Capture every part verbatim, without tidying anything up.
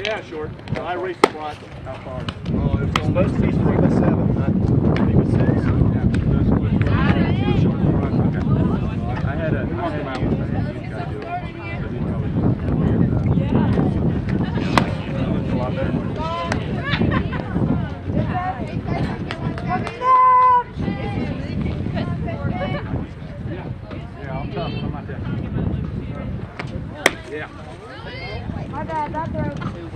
yeah, short. I raced the block. How far? Oh, it was supposed to be three by seven, not three by six. Yeah. Those was short. Okay. I had a, I had a, I had a youth guy do it. Because he probably just weird that. He looks a lot better. Yeah, I'm tough. I'm not dead. Yeah. My bad, that throw.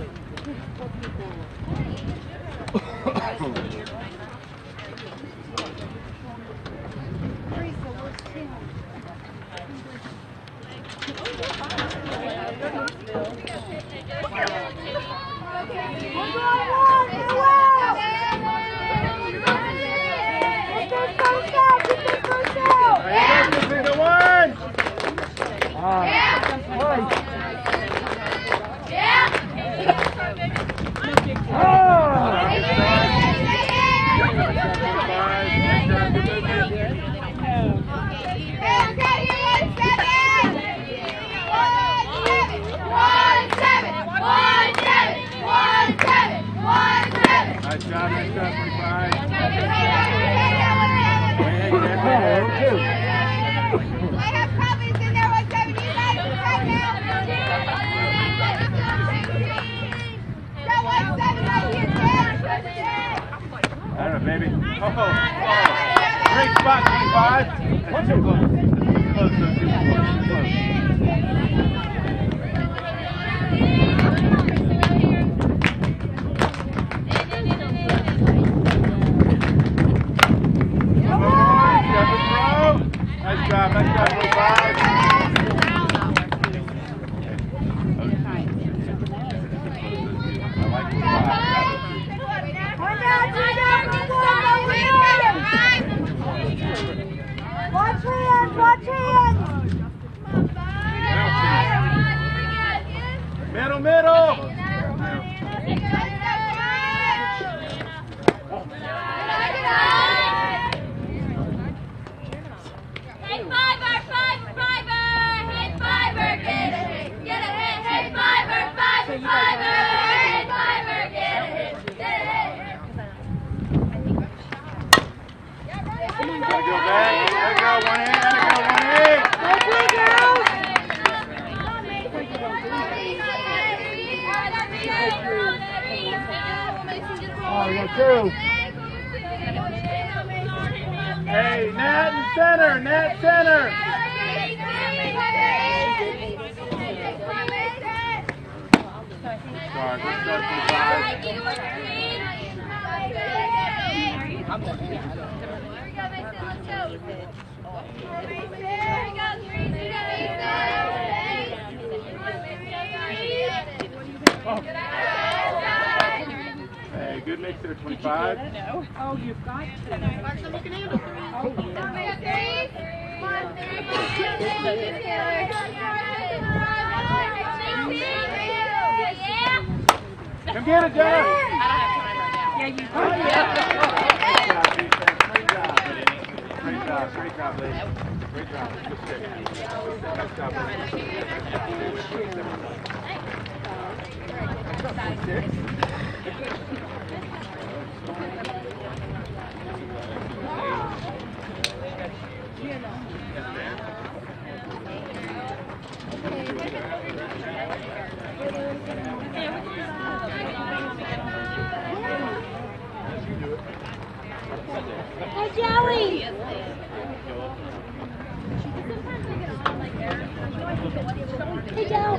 Nice job, nice job, twenty-five. I have confidence in there, one seventy. You got it right now. Got one seven right here, Dad. I don't know, baby. Oh, oh. Great spot, twenty-five. One too close. Close, close, close, close. Nice job, nice job, twenty-five. I like the spot. Watch hands, watch hands. Middle, middle. Hey, fiver, five, fiver. Hey, fiver, get it. Get it. Hey, fiver, five, fiver. Hey, fiver, get it. Get it. Gotta go back. There you go, one hand, there you go, one hand. Oh, you got two. Hey, net and center, net center. Start, let's start twenty-five. Hey, good mix there, twenty-five. No. Oh, you've got to. Mark's looking at him. Oh, Come get it, Jenna. I don't have time right now. Yeah, you Great job, great job, lady. Great job. Good stick. Nice job, Hey, Joey. Hey, Joe.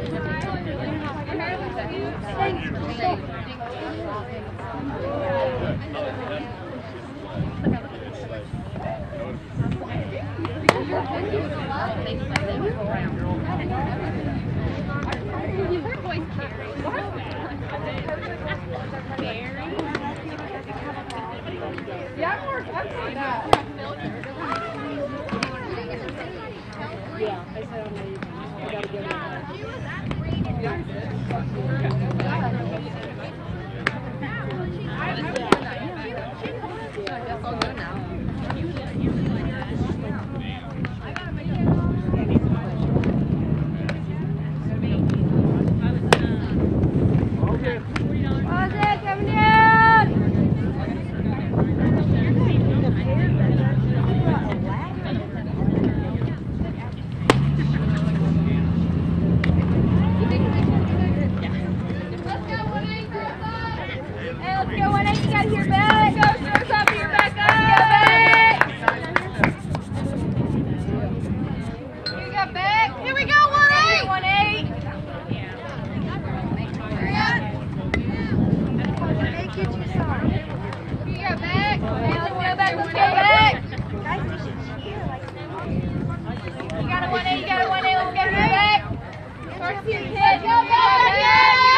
Yeah, I'm working. I'm doing that. Yeah, I said I'm leaving. I gotta go now. Okay. see your kid. Go, go, go,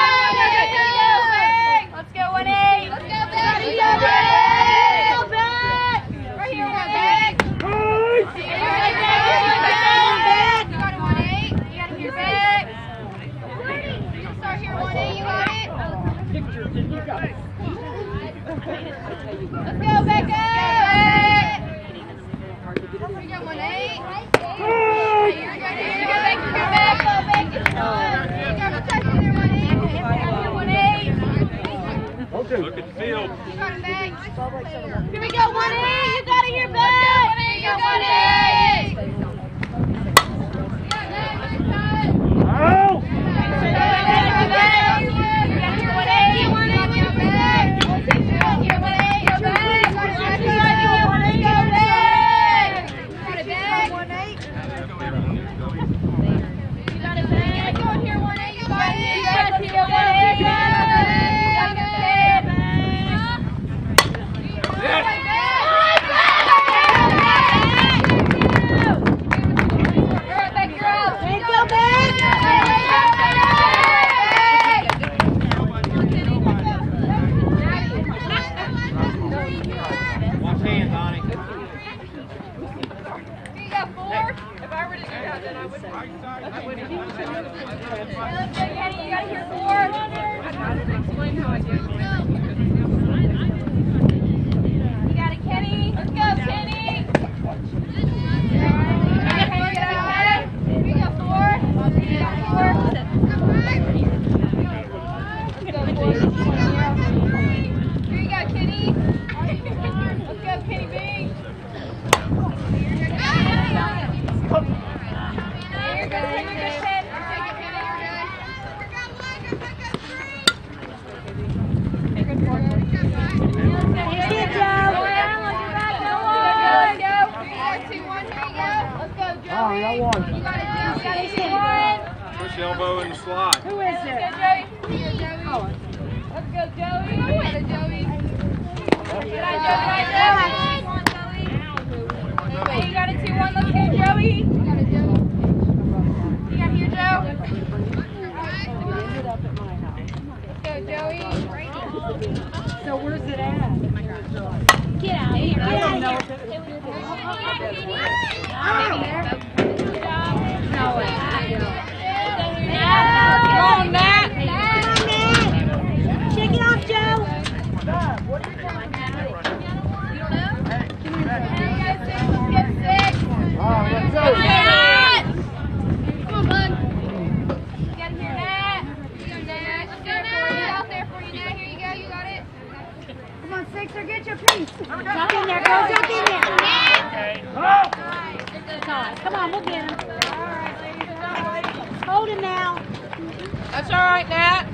let's go, one eight. Let's go, back. Let's go, back. Go back. Right here, one eight. You got a one eight. You got to hear back. Start here, one eight. You got it. Let's go, back up. You got one eight. You're good here. You got back. You got back. Go back. You got protection there, one eight. You got one eight. Look at the field. You got him back. Here we go, one eight. You got it here, back. You got one eight. Oh! Push elbow in the slot. Who is it? Let's go, Joey. Oh. Let's go, Joey. Got it, Joey. Got it, Joey. Hey, you got it, two one. Let's go, Joey. You got it, Joey. You got it here, Joe. Let's go, Joey. So where's it at? Get out of here. I don't know if it was No way. Come on, Matt. Come on, Matt. Shake it off, Joe. Oh, let's go. Matt. Come on, bud. You got to hear Nat. You got Nat. Let's go, Nat. Out there for you, Nat. Here you go. You got it. Come on, Sixer, get your piece. Jump in there, girl. Jump in there. Come on, we'll get him. Hold him now. That's all right, Nat.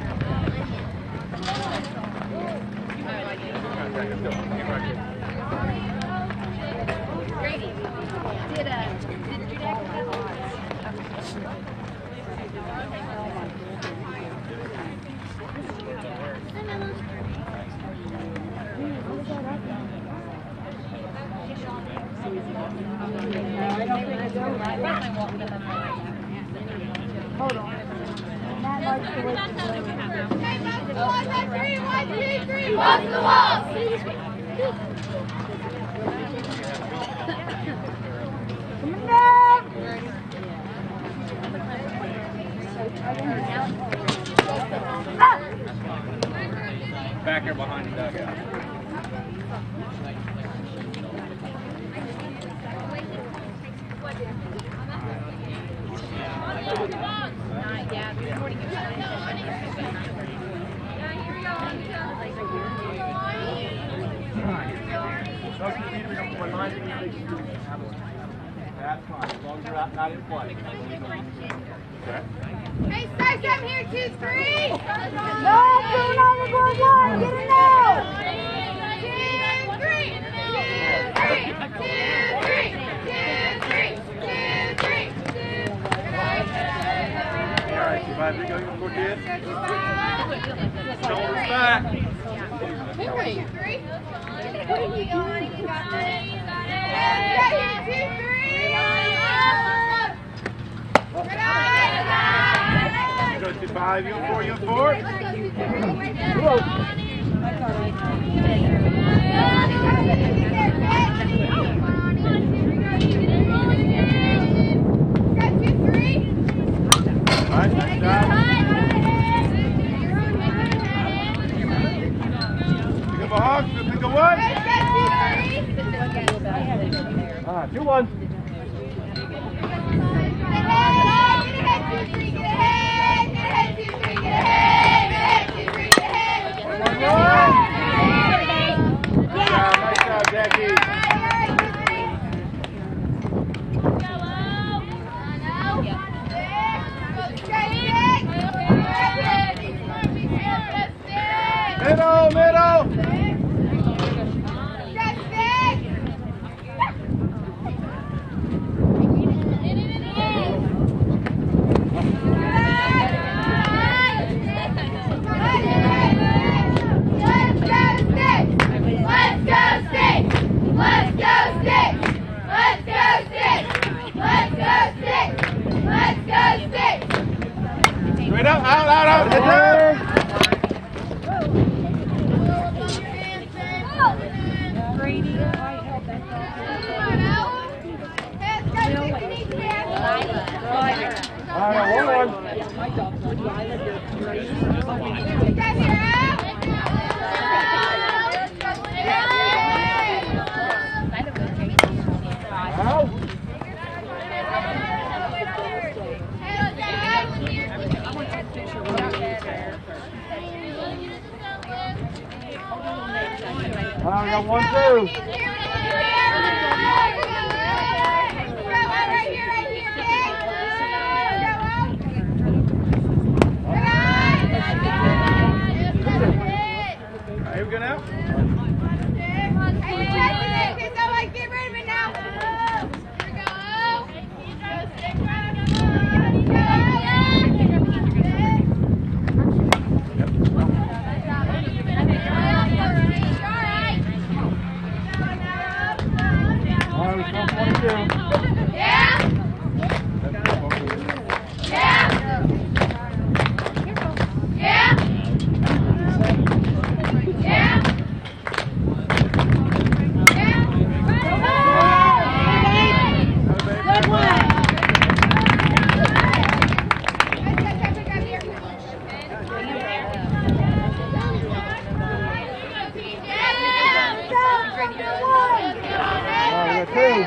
Grady, did uh, did your dad come out? Hold on. Matt likes to wait for the One, two, three, one, two, three, walk the walls. Come on, Back here behind the dugout. That's fine, as long as you're not, not in play. Okay. Hey, Sykes, I'm here, two, three. No, two, nine, one, one. Get it now. Two, three. Two, three. Two, three. Two, three. Two, three. Two. All right, you five, three, go, you four kids. Go, two, five. Shoulders back. Two, three. What are you doing? You got it. You got it. Right here, two, three. Good eye. Five, you four, you four. Nice, nice job. Pick up a hawk, pick a one. Ah, two one. Nice job, Jackie. Middle, middle. Straight up, out, out, out. Hit there. All right, one one. Out. All right, we got one, two. Here we go now. Get rid of it now. Here we go. All right, we still twenty-two. Yeah. Yeah. Yeah. Yeah. Good one. All right, we got two.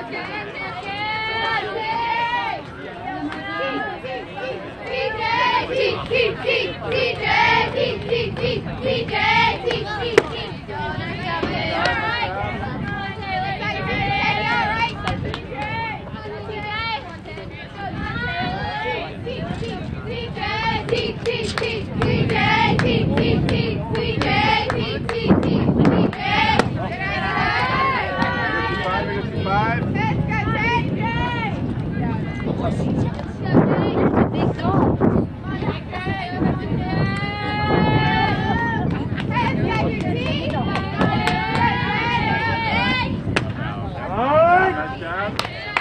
Five, we got five. All right. Nice job.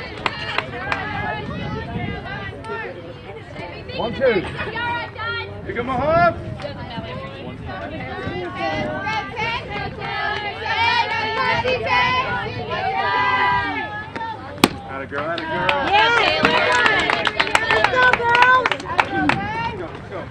One, two. Pick up my hawk. Atta girl, atta girl. Yeah. Let's go, girls. Let's go, let's go.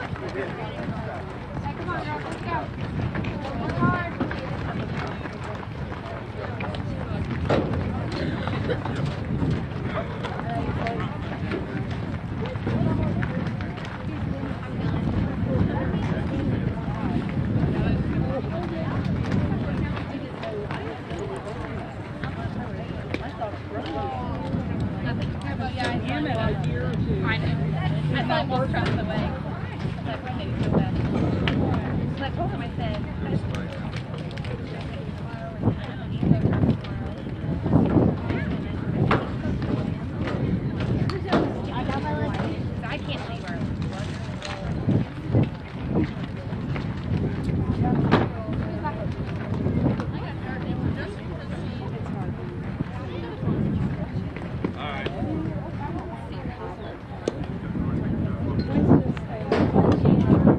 Wednesday.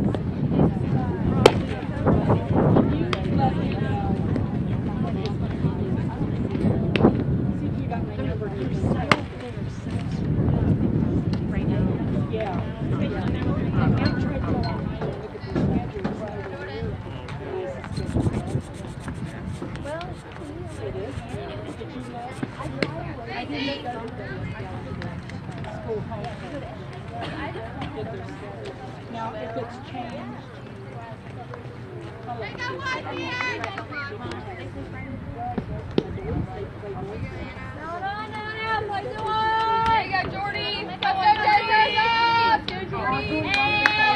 Now, if it's changed. I got one here. No, no, no, no. Play the one. There you go, Jordy. Let's go, Jason. Go, Jordy. Hey,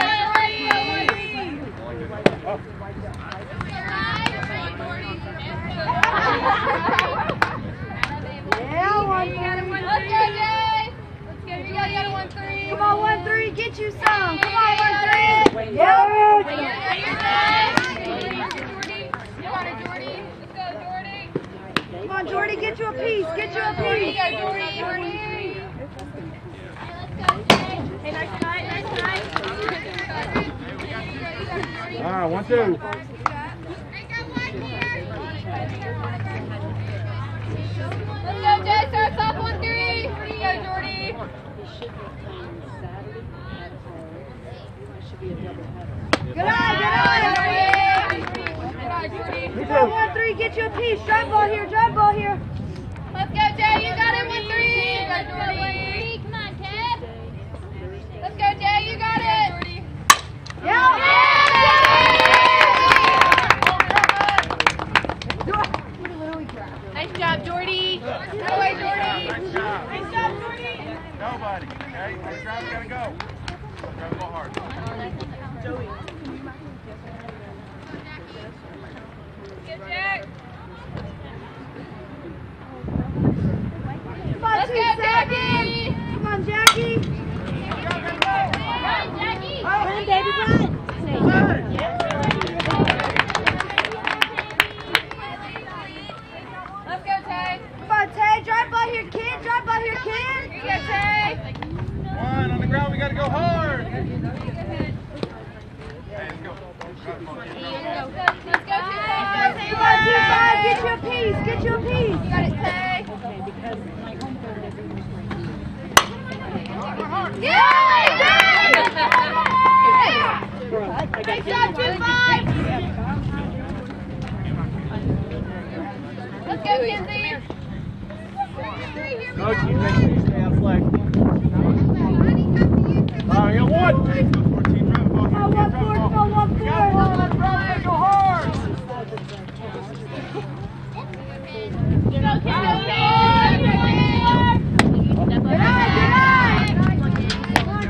Yeah, one Let's go, Jay. Let's go. You got, you got a one three. Come on, one three, get you some. Come on, one three. Yeah. Yeah. You got it, Jordy. Let's go, Jordy. Come on, Jordy, get you a piece. Get you a Jordy, piece. go, Jordy. Jordy. Hey, nice tonight, nice tonight. All right, one, two. I got one here. Let's go, Jay. Start us off one three. Here you go, Jordy. Good eye, good eye. Come on, one three, get you a piece. Drive ball here, drive ball here. Let's go, Jay. You got it, one three. Go, Jordy. Come on, Ted. Let's go, Jay. You got it. Yeah. Nice job, Jordy. That way, Jordy. Nice job. Nice job, Jordy. Nobody. Okay, next drive, we gotta go. Drive the ball hard. Good, Jack. Come on, Let's two go, seconds. Jackie. Come on, Jackie. Run, Jackie. Run, baby, run. Let's go, Tay. Come on, Tay. Drive ball here, kid. Drive ball here, kid. Here you go, Tay. One on the ground, we gotta go hard. Hey, let's go. Let's go, Tay. Come on, two five. Get you a piece. Get you a piece. You got it, Tay. Yeah! Nice job, two five. Let's go, Kenzie. Coach, you make sure you stay out of flag. All right, you got one. Hey, go fourteen, drive the ball. Come on, one four. Come on, one four. Go hard. Go, Kenzie. Good eye, good eye. Come on,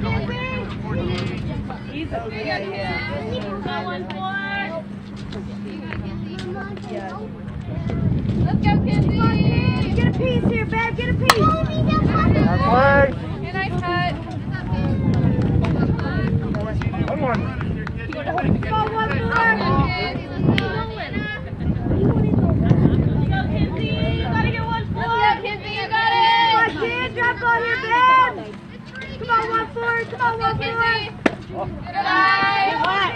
Let's go, Kenzie. Get a piece here, babe. Get a piece. Play. Hey, nice cut. One more. Come on, one Let's four. go, Kenzie. You gotta get one four. Let's go, Kenzie. You got Come on, it. kid. Drop ball here, babe. Come on, one four. Come on, Let's one go, four. Kenzie. Good eye.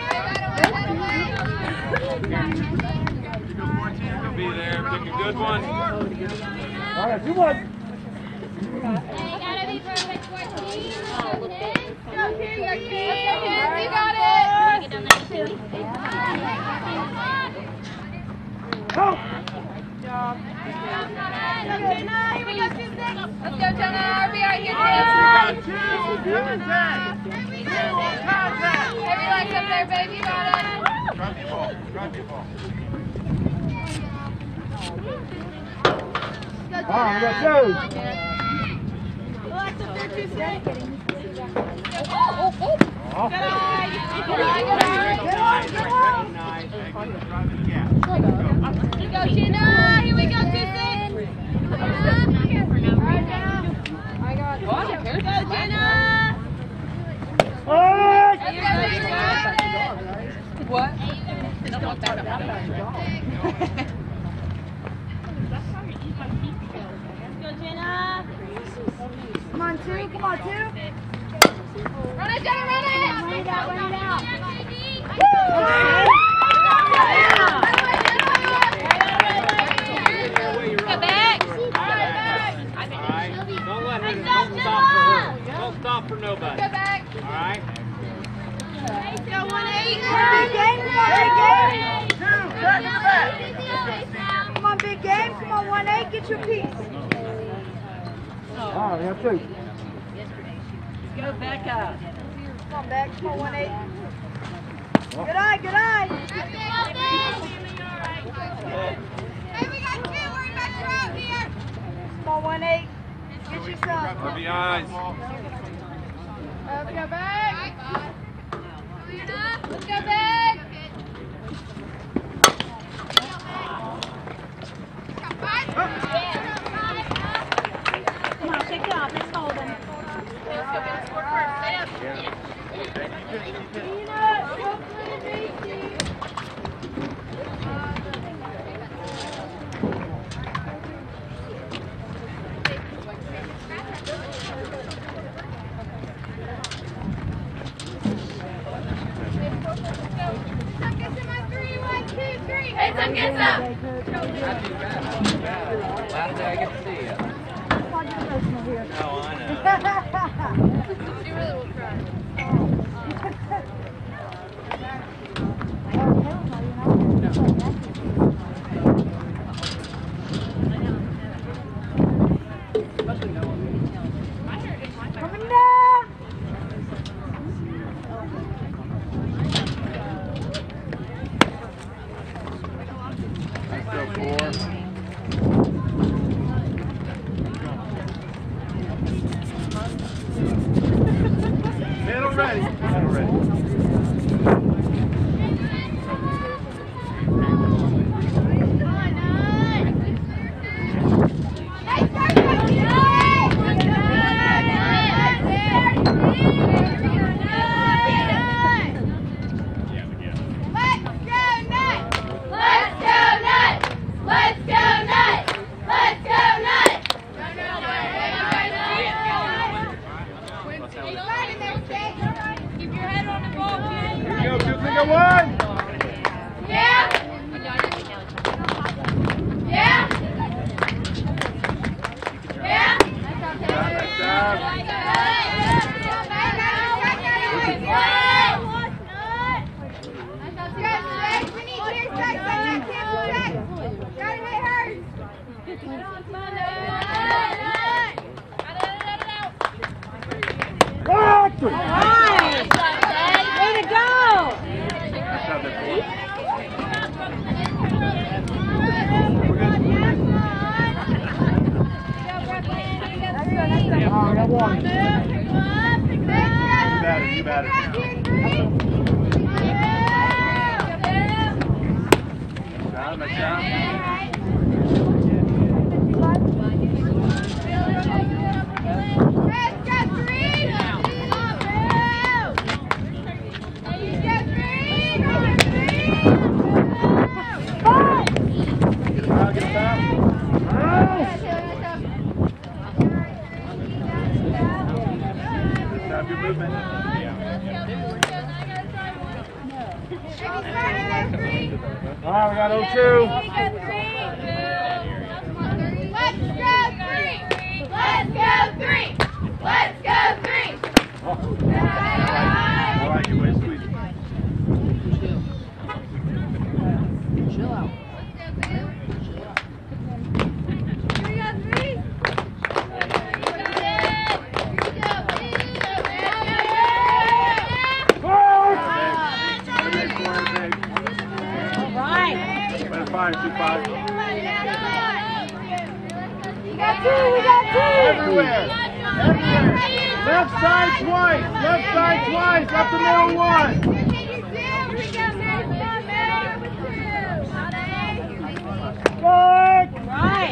Be there, pick a good one. All right, two one. Gotta be perfect, fourteen. Go, Kenzie. Let's go, Kenzie. You got it. Go. Here we go, Tuesday. Let's go, Jenna. R B I here, We too. got two. Contact. Two on contact. Hey, relax up there, babe. You got it. Drop your ball. Drop your ball. All right, we got two. Relax up there, Tuesday. Oh. Good eye. Good eye, good eye. Good one, good one. Let's go, Jenna. Here we go, Tuesday. All right, Jenna. I got it. Go, Jenna. Let's go, Jenna. What? Come on, two. Come on, two. Run it, Jenna, run it! Run it out, run it out. Go back! Alright, don't let her, don't stop for her. Don't stop for nobody. Go back! Alright? Go one eight! Come on, big game. Come on, big game. Two. Back in the back. Come on, big game. Come on, one eight. Get your piece. All right, we have two. Go Becca. Come on, Beck. Come on, one eight. Good eye, good eye. Hey, we got two. Worry about your out here. Come on, one eight. Get your son. R B Is. Let's go back. Let's go back. Come on, shake it off. Let's hold him. Let's go get a scorecard. Sam. Hey, some get some. Last day I get to see you. No, I know. She really will cry. Coming down. Let's go four. Middle ready. Middle ready. Keep your head on the ball, kid. Here we go, two finger one. Yeah. Yeah. Yeah. Nice job. Right. Way to go. Nice job there, four. Oh, I got one. You batted, you batted. Nice job. Get him out, get him out. Stop your movement. All right, we got oh two. Let's go three! Let's go three! Let's go three! I like it. Way to squeeze it. Chill out. We got three! Right. Better five, two five. We got two, we got two. Everywhere. Everywhere. Left side twice. Left side twice. Up the middle one. Good. Right.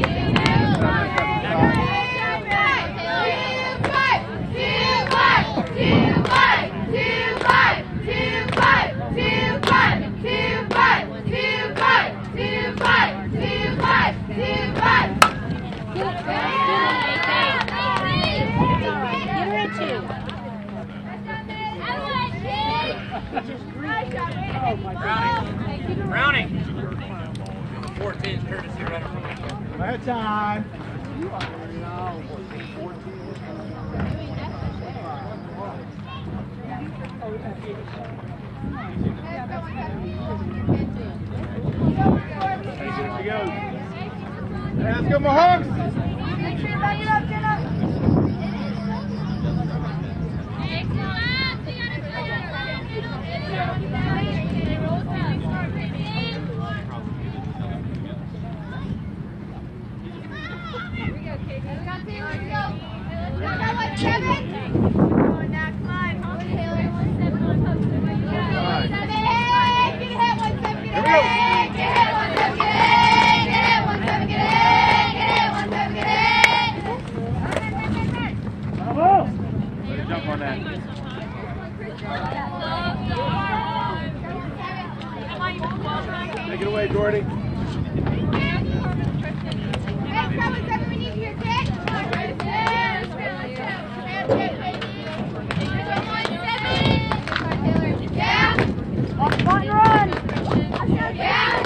Browning. fourteen courtesy runner from the Last time. Hey, here she goes. Hey, let's go, Mohawks. Make sure you back it up, get up. jump on that. Take it away, Jordy. Hey, come on, seven, we need you to take. Yeah. Front and run. Yeah.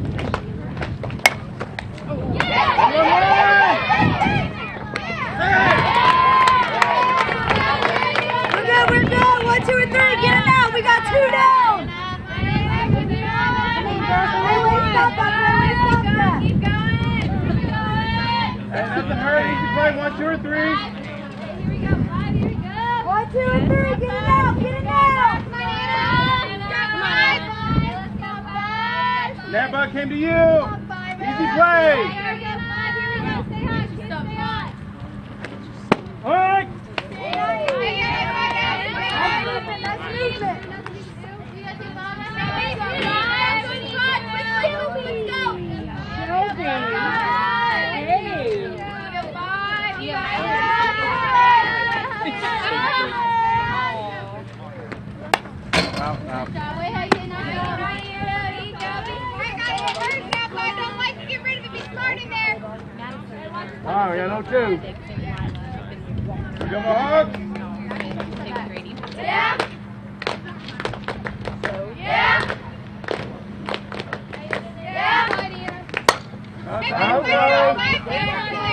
We're good, we're good. One, two, and three. Get it out. We got two down. Stop that. Stop that. Keep going. Keep going. Hey, nothing hurt. Easy play. One, two, or three. Here we go. Five. Here we go. One, two, and three. Get it out. Get it out. That bug came to you. Easy play. All right. Nice movement. Out, out. Oh, yeah, no two. You got my hug? Yeah. Yeah. Yeah. Out, out.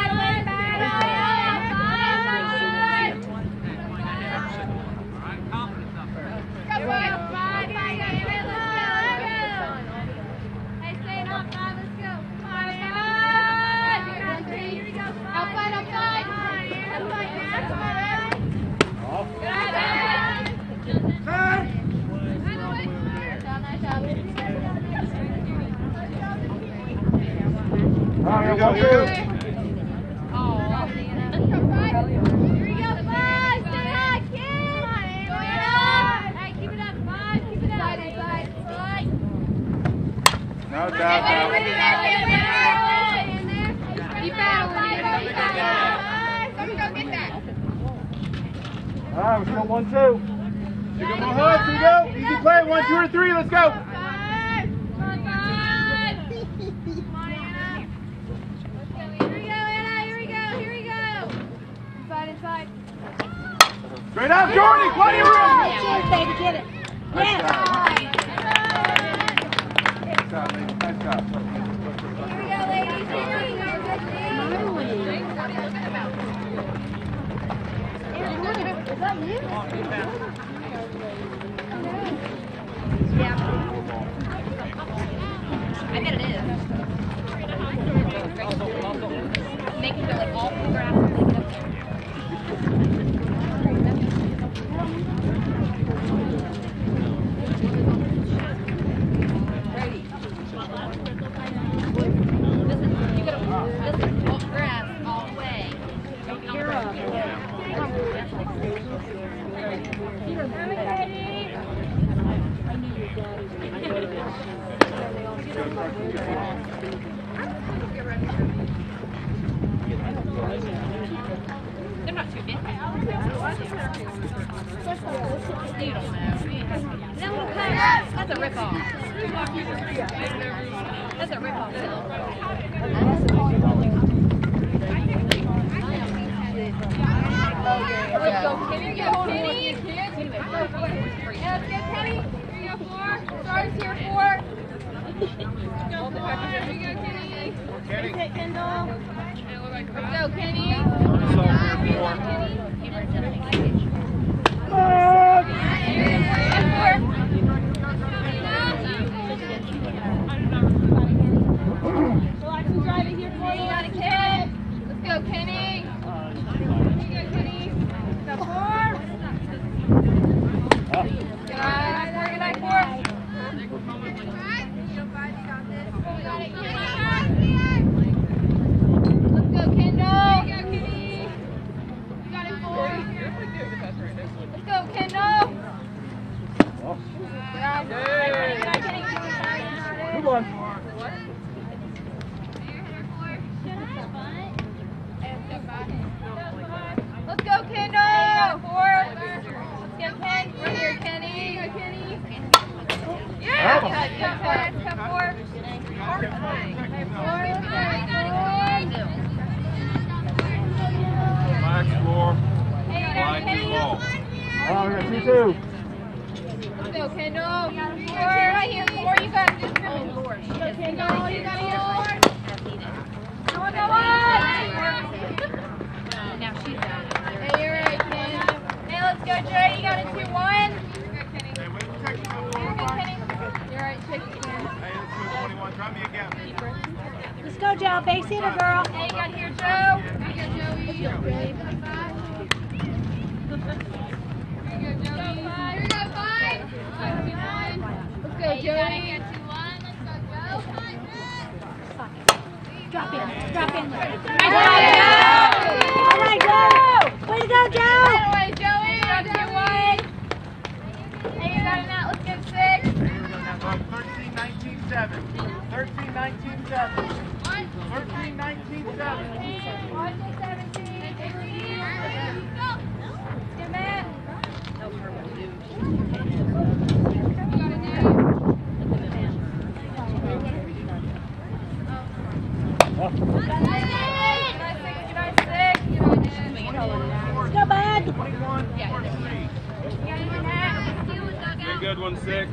Oh, here we go, here we go. No doubt. All right, we're still one, two. You got my hug, here we go. Easy play, one, two, or three, let's go. Straight out, Jordy, plenty of room. Cheers, baby, get it. Nice Yes. job. Nice job, ladies. Nice job. Is that you? I bet it is. Making it like all the grass and making it up there. They're not too big. That's a rip-off. That's a rip-off. Let's go, Kenny. Go, Kenny. Let's go, Kenny. Here you go, four. Stars here, four. Here we go, Kenny. Kenny. Kendall. Let's go, Kenny. Relax and drive it here for you. Got a kid. Let's go, Kenny. Here you go, Kenny. Let's go, four. Good eye, four. Good eye, four. Let's go, Kendall. Here you go, Kenny. You got it, four. Come four, come four. Flag score. Hey, Flag two ball. Oh, we got two two. Let's go, Kendall. Four right here. Four, you got this one. Four. Kendall, you got here. Four. Come on, come on. Now she's out. Hey, you're right, Ken. Hey, let's go, Joey. You got a two one. You're right, check it, Ken. Hey, let's go twenty-one. Try me again. Let's go, Joe. Base hitter, girl. Hey, you got here, Joe. You got Joey. Here you go, Joey. Here you go, five. Let's go, Joey. Drop in. Drop in. Nice All right, Joe. Way to go, Joe. That way, Joey. Got two one. Hey, you got it now. Let's get six. thirteen nineteen seven. thirteen nineteen seven. thirteen nineteen seven. One to seventeen. Get Matt. You got it now. Let's go, bud. Pretty good one, six.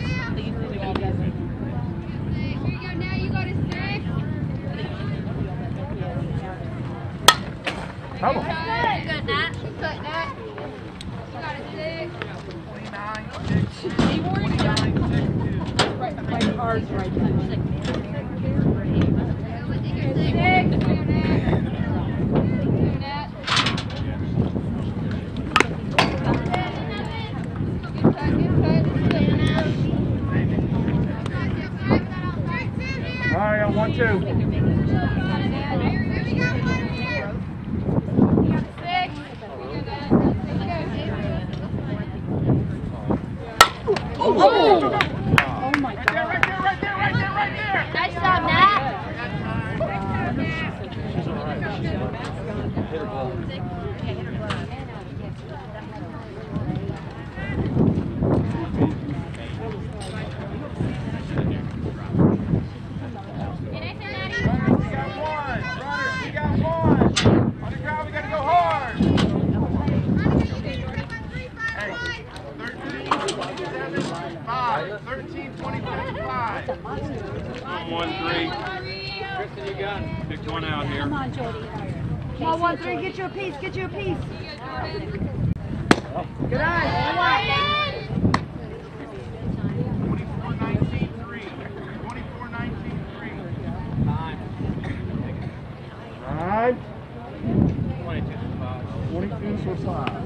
Come on. Good, Nat. Good, Nat. You got a six. twenty-nine six. twenty-nine six. My card's right there. Six. All right, I got one two. Oh, my God. Right there, right there, right there, right there, right there. Nice job, Nat. thirteen twenty-five five. One, three. Kristen, you got it. Picked one out here. Come on, Jody. Come on, one, three. Get you a piece. Get you a piece. Good eye. twenty-four nineteen three. twenty-four nineteen three. Time. Nine. twenty-two for five. twenty-two for five.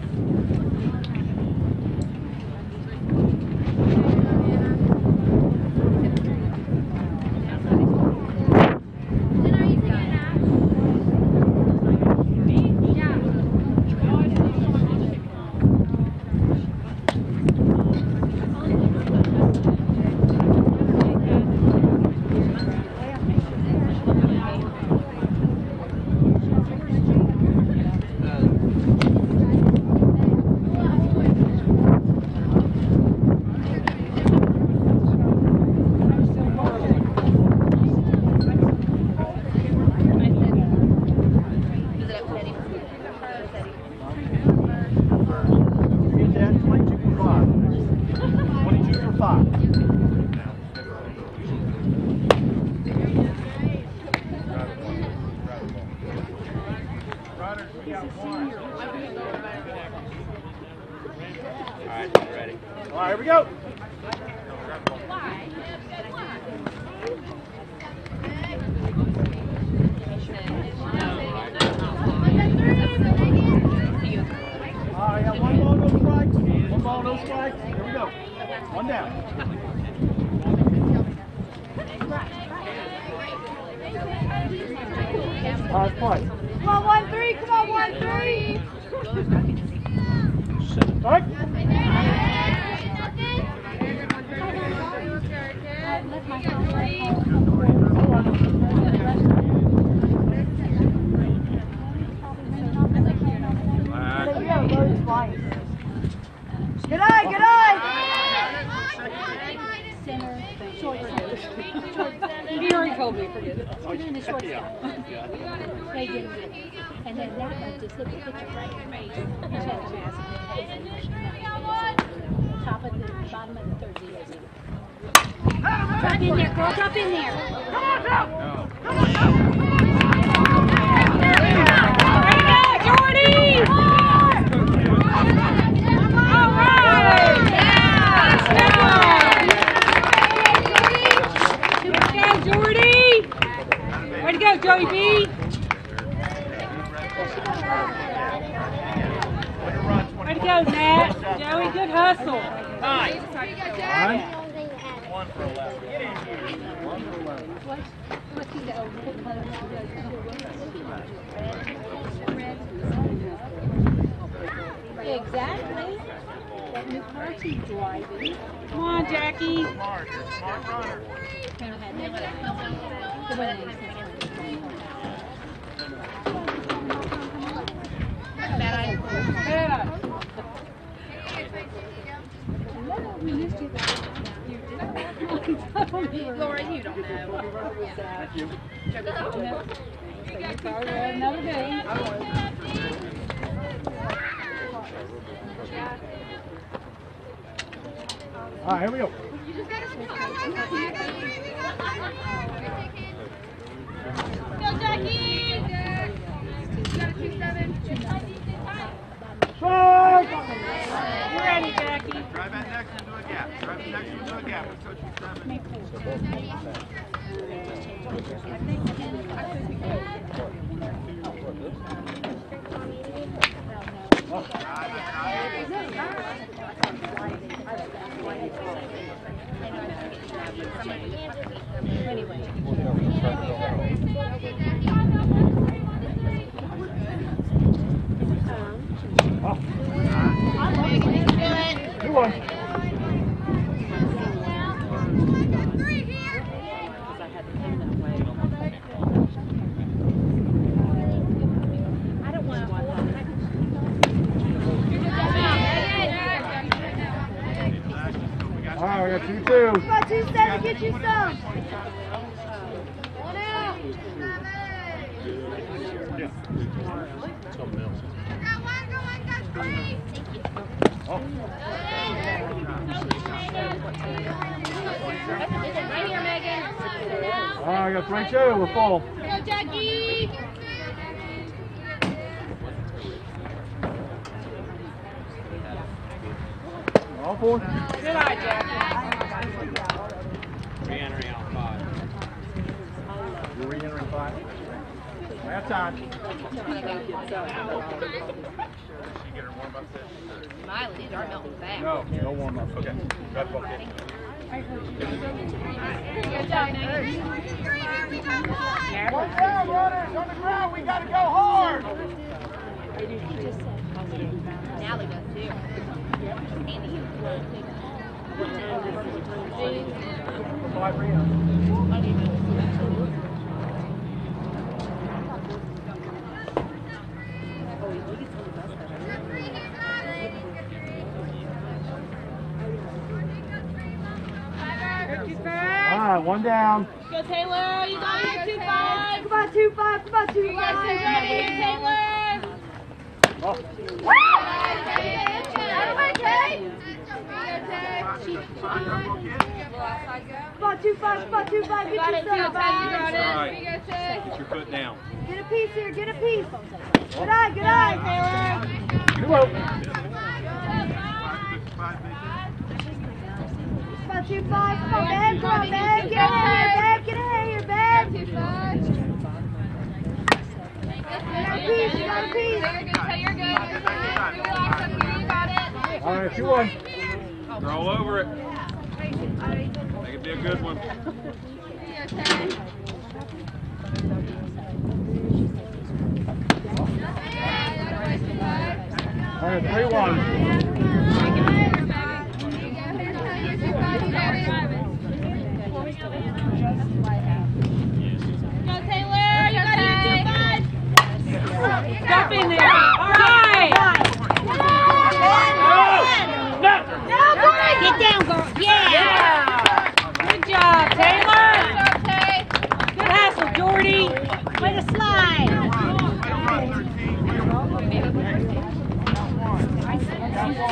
All right, here we go. All right, got one ball, no strikes. One ball, no strikes. Here we go. One down. All right, play. Come on, one, three. Come on, one, three. All right. Good eye, good eye. Center. told me, forget it. Even the short stuff. They didn't get it. And then that one just hit the picture right in the face. And she had to ask me. Top of the bottom of the third zero zero. Drop in there, girl. Drop in there. Come on, go. Come on, go. There you go, Jordy. All right. Yeah. Go, Jordy. Way to go, Joey B. Way to go, Nat. Joey, good hustle. Nice. Nine. One for eleven. Get in here. One for eleven. Exactly. That new car she's driving. Come on, Jackie. Smart. Smart runner. Laura, you don't know. Thank you. Another day. All right, here we go. Go, Jackie! You got a two seven. Strike! You ready, Jackie? Drive that next into a gap. Drive the next into a gap. Let's go two Good one. All right, we got two two. Come on, two seven, get you some. One out. Right here, Megan. All right, I got three two. We're full. Go, Jackie! All four. Good eye, Jackie. Re-entering out five. You're re-entering five. Last time. Miley, these are melting fast. No, no warm up. Okay. Got it. Good job, Megan. One down, runners on the ground. We got to go hard. Nally does too. Andy. Five rebounds. All right, one down. Go, Taylor. You got it. Two five. Come on, two five, come on, two You guys five. ready, Taylor? Oh. Come on, two five, come on, two five, You get got you it, too. some. You got it. All right. You got it. Get your foot down. Get a piece here, get a piece. Good eye, good eye. Good one. Come on, two five, come on, man, come on, man. Get out of here, man, get out of here, man. Two five. You got a piece, you got a piece. You're good. Say you're good. You're good. Relax up here. You got it. All right, two one. Roll over it. Make it be a good one. All right, three one. Go, Taylor. You got it. Two five. Stop in there. All right. Get down, girl. Yeah. Good job, Taylor. Good job, Tay.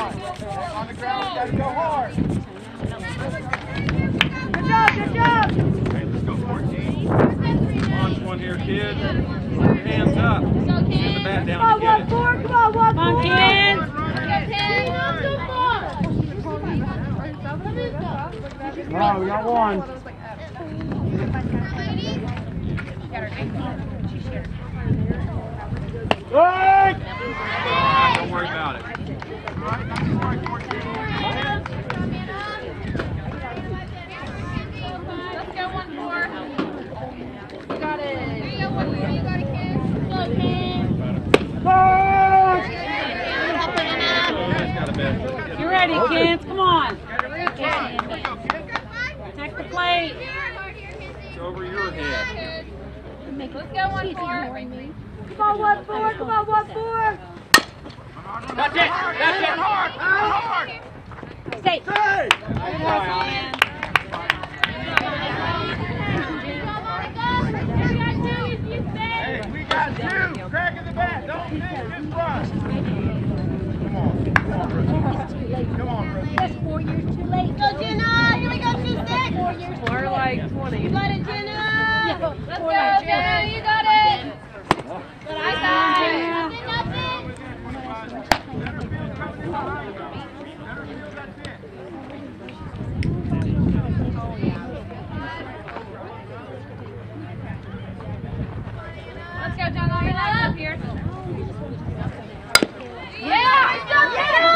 On the ground, you gotta go hard. Good job, good job. Hey, let's go fourteen. Launch one here, kids. Put your hands up. Send the bat Come down on, to get one, it. four, come on, one, Come on, four. kids. Oh, we got one. Hey! Don't worry about it. Let's go one more. You got it. There you go, one more. You got it, kid. Go, kid. Got a bet. You ready, kids? Come on. Take the plate. It's over your head. Let's go one more. Come on, one, four, come on, one, four. That's it. That's it. Hard. Hard. Stay. Hey! Hey, we got two. Crack in the bat. Don't think, just run. Come on. Come on, Brookie. Come on, Brookie. That's four years too late. Go, Jenna. Here we go, two six. Four years. More like twenty. You got it, Jenna. Yeah, Let's four go, like Jenna. You got it. Good eye, guys. Nothing, nothing. Let's go, Jenna. You're not up here. Yeah, let's go, Jenna.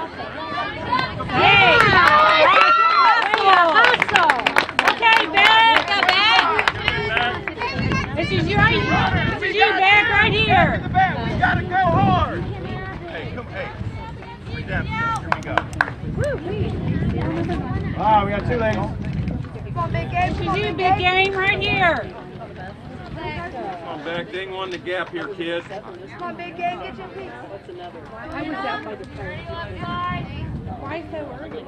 Hey! Hustle! Okay, Beck. This is you right This is you, Beck, right Crack in here. the bat. We gotta go hard. Hey, come, hey. Three down. Here we go. Ah, we got two ladies. Come on, big game, This come is on, you, big big game. game, right here. Come on, Beck. Ding one the gap here, kids. Come on, big game, get your piece. I was out by the phone. Why so early?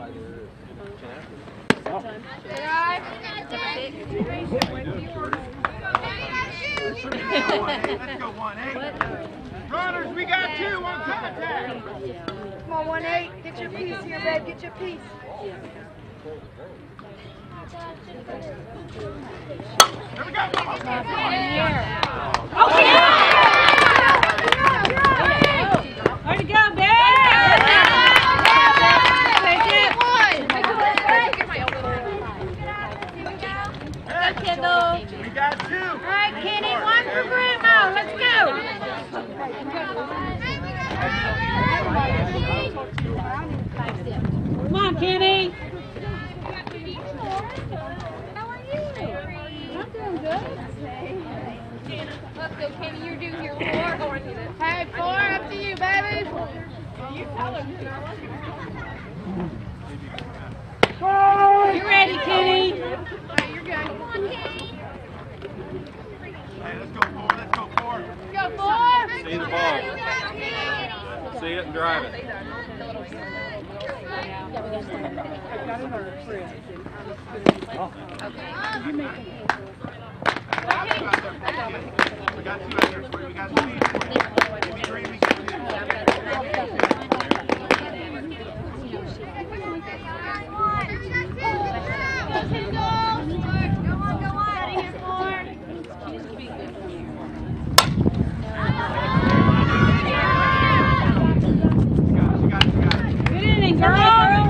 Let's go one eight. Runners, we got two on contact. Come on, one, eight, get your piece here, babe, get your piece. Here we go. Okay! Way to go, Beck! Take it. Kendall. We got two. All right, Kenny, one for Grandma. Let's go. Come on, Kenny. How are you? I'm doing good. Let's go, Kenny. You're due here. Four. Hey, four. Up to you, baby. You tell him. You ready, Kenny? All right, you're good. Come on, Kenny. Hey, let's go four. Let's go four. Let's go, four. See the ball. See it and drive it. We got two extras. We got two. Give me three. We got two. Good inning, girls.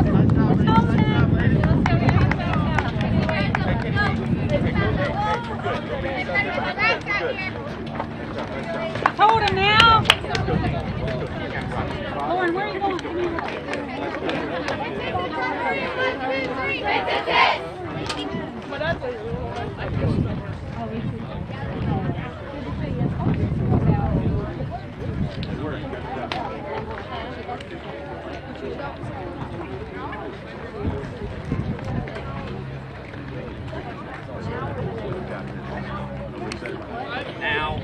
Hold him now. Lauren, where are you going? Come here. Now.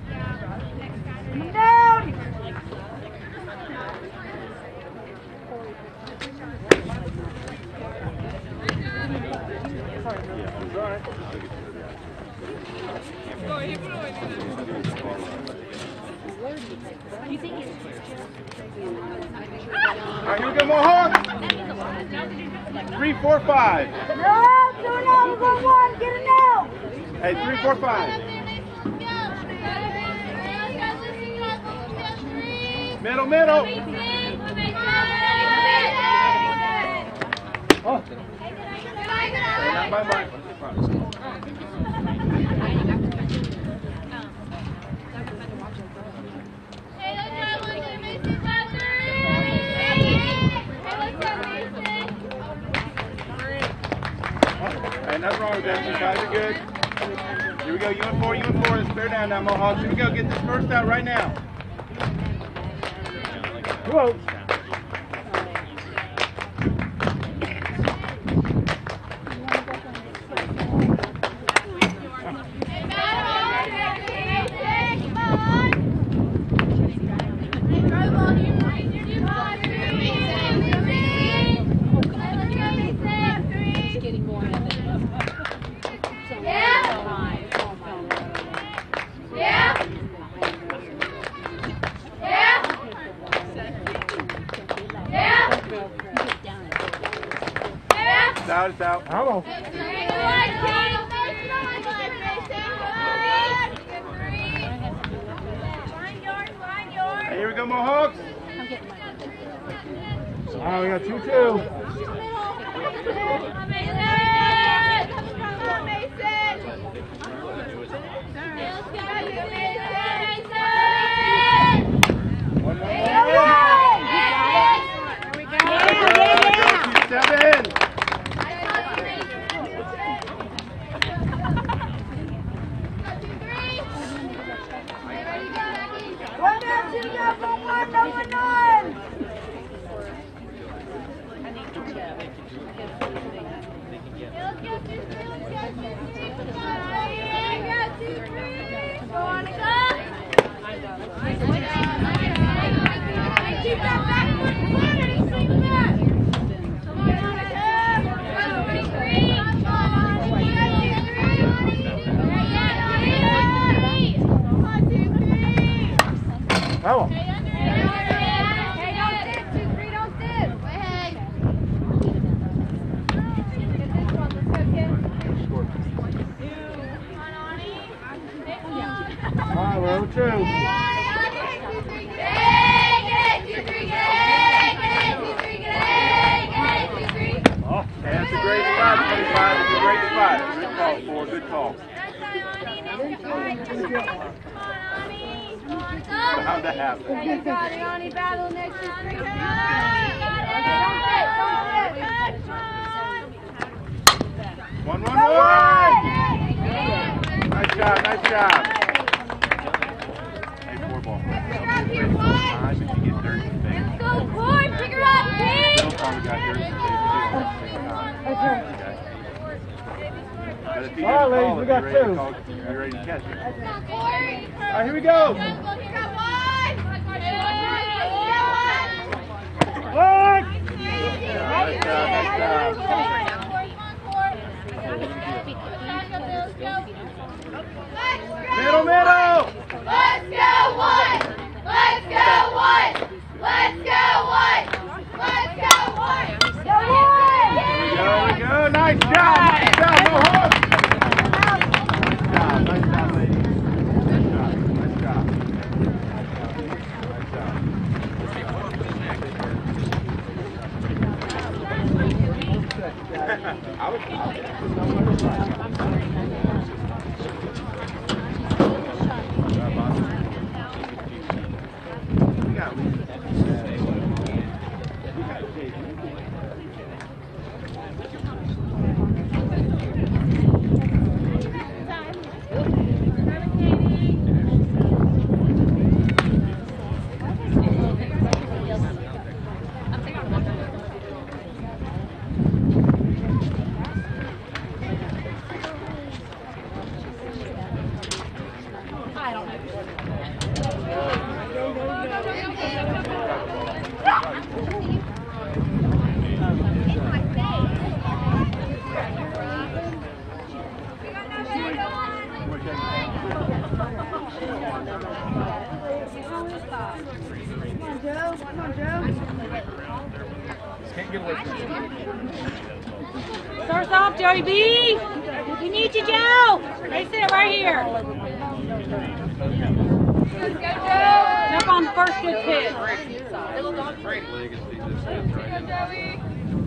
Down. All right, here we go, Mohawks. Three, four, five. No, two now, we're going one, get it now. Hey, three, four, five. Middle, middle. Oh. Bye, bye. Hey, nothing wrong with that. You guys are good. Here we go. You and four, you and four. Let's bear down now, Mohawks. Here we go. Get this first out right now. Whoa. Out, it's out. Hello. Hey, here we go, Mohawks. Oh, we got two, two. One more. Seven. One down, two down, one more, no one none. Keep that back foot forward and swing back. Hello. Hey, don't sit. Two, three, don't sit. Go ahead. Get this one. Let's go, kid. All right, we're over two. Oh, hey, that's a great spot, twenty-five. It's a great spot. Good call, four. Good call. How'd that happen? You got it, Yanni. Battle next to three. One, one, one. Nice job, nice job. Hey, four ball. Time if you get dirty, Let's go, boy. Figure out, Pete. Still probably got dirty. But if you All right, didn't ladies, call we it, got you're ready to two. call- You're ready to catch it. All All right, here we go. You got one. Look! Nice job, nice job. Middle, middle! Let's go one! Let's go one! Let's go one! Let's go one! Go one! Here we go, here we go. Nice job, nice job, Mohawk! Nice job, nice job, ladies. Nice job, nice job. Nice job. I was, I We got get away from me. Starts off, Joey B. We need you, Joe. They sit right here. Let's go, Joe. Jump on the first good pitch. Great league is these kids right Let's now. go, Joey.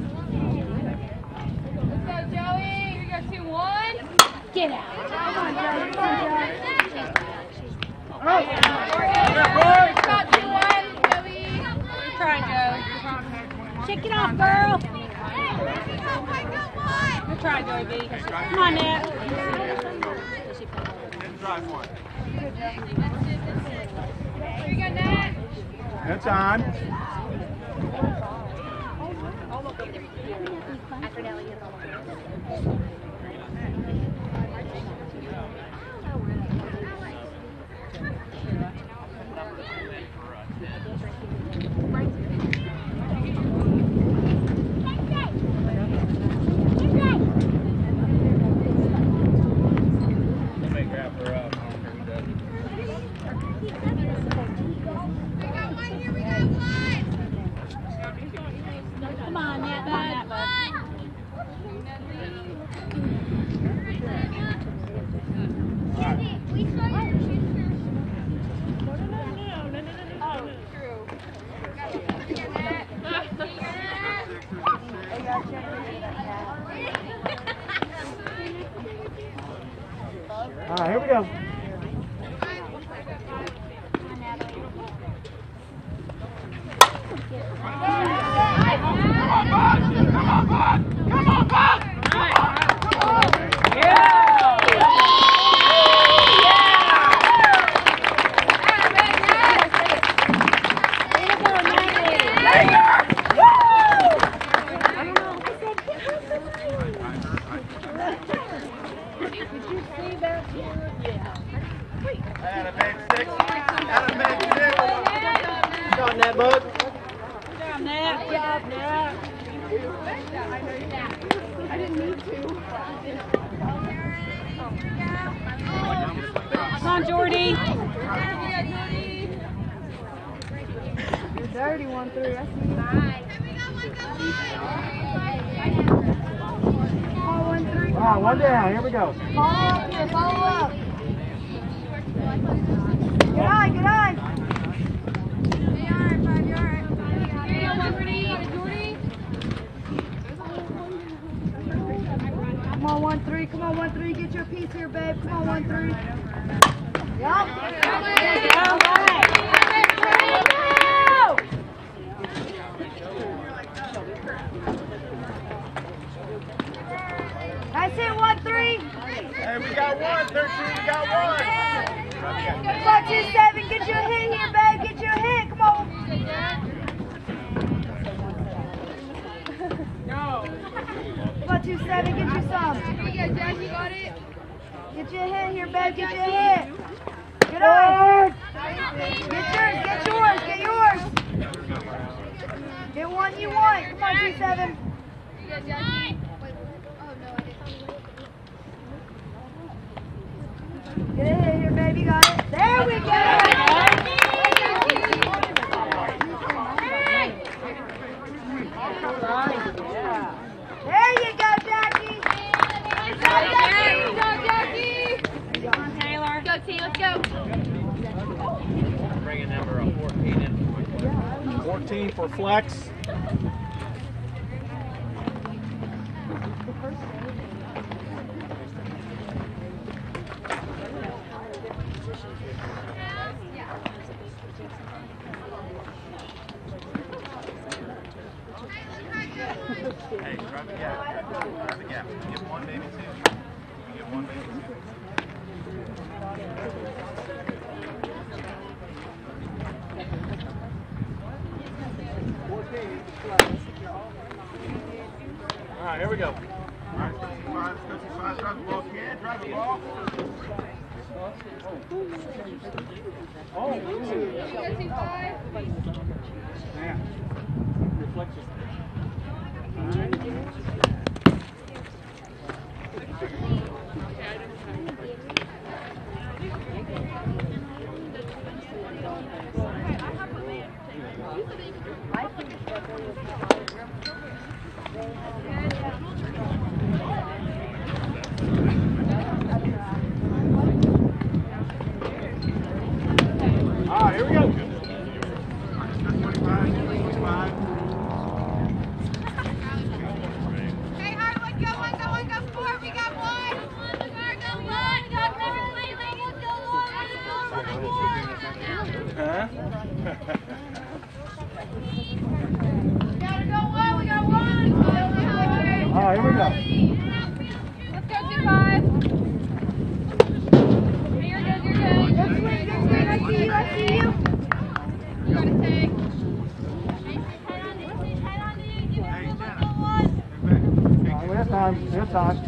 Let's go, Joey. We got two, one. Get out. Come on, Joey. Come on, Joey. Got two, one, Joey. Good try, Joe. Shake it off, girl. Good try, Joey B. Come on, Nat. Drive one. Here you go, Nat. That's on. Let me grab her up. Come on, Nat. Come on, Nat, bud. All right, here we go. Atta big six. Atta big six. Good on that, bud. Good job, Nat. Good job, Nat. I didn't need to. Come on, Jordy. You're dirty, one, three. I see you. Come on, one, three. All right, one down. Here we go. Follow up here, follow up. Get on, get on. Come on, one, three. Come on, one, three. Get your piece here, babe. Come on, one, three. Yup. That's it, one, three. Hey, we got one. thirteen, we got one. Come on, two, seven. Get your hit here, babe. Get your hit. Come on. Come on, two, seven. Get you some. Get your hit here, babe. Get your hit. Get on. Get yours. Get yours. Get yours. Get one you want. Come on, two, seven. Get a hit here, baby. Got it. There we go. There you go, Jackie. Go, Jackie. Come on, Taylor. Go, team. Let's go. Bringing number fourteen in. fourteen for flex. Hey, drive the gap. Drive the gap. Get one, maybe two. Get one, maybe two. All right, here we go. All right, let's go to five, drive the ball. Yeah, drive the ball. Oh, Go, team five. yeah. Reflection. right, here we go. Let's go, two five. You're good, you're good. Good swing, good swing. I see you, I see you. You gotta take. All right, we have time. We have time.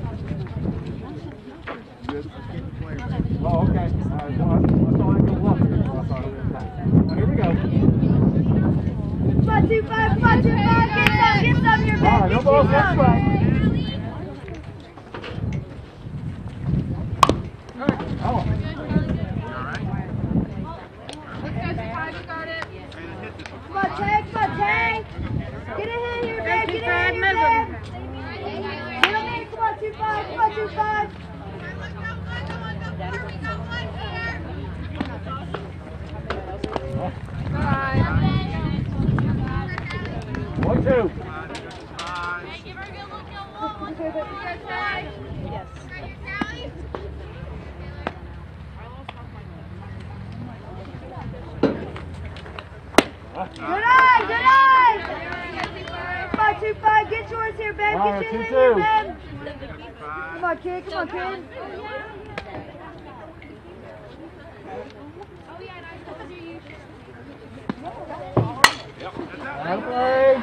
Oh, okay. All right, so I, I saw it go up here, so I thought it was time. Well, here we go. Come on, two five, come on, two five. Get some, get some here, All right, back. no Get balls, you next some. strike. Oh. Let's go, two five, you got it. Come on, Tay, come on, Tay. Get a hit here, babe. Get a hit here, babe. Get him in. Come on, two five, come on, two five. One, two. Good eye, good eye. Come on, two five. Get yours here, babe. All right, Get your two, hit here, two. babe. Come on, kid. Come on, kid. Okay.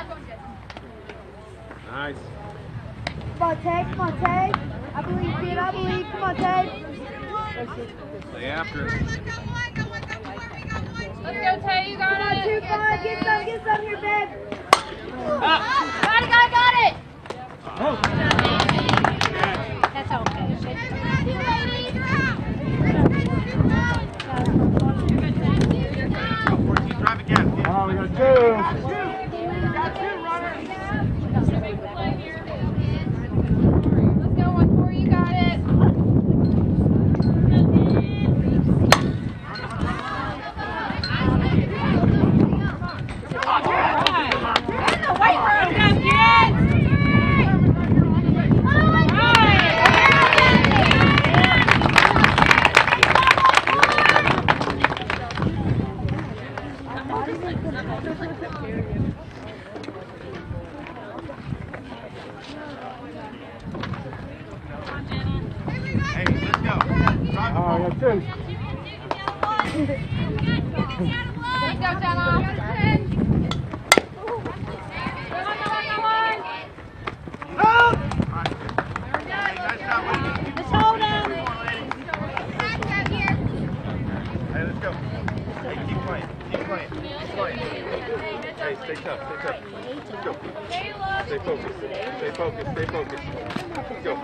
Nice. Come on, Tay. Come on, Tay. I believe, kid. I believe. Come on, Tay. Stay after it. Let's go, Tay, you got Come on, it. two five. Get some, get some here, babe. Got it, got it, got it. That's okay. Drive again. Oh, we got two. Let's go, one four, you got it. Hey, let's go. Drive the Oh, we ball. got two. Let's go, Jenna. Hey, nice job, ladies. Let's hold him. Hey, let's go. Hey, keep playing. Keep playing. Keep playing. Hey, stay tough. Stay tough. Let's go. Stay focused. Stay focused. Stay focused. Let's go.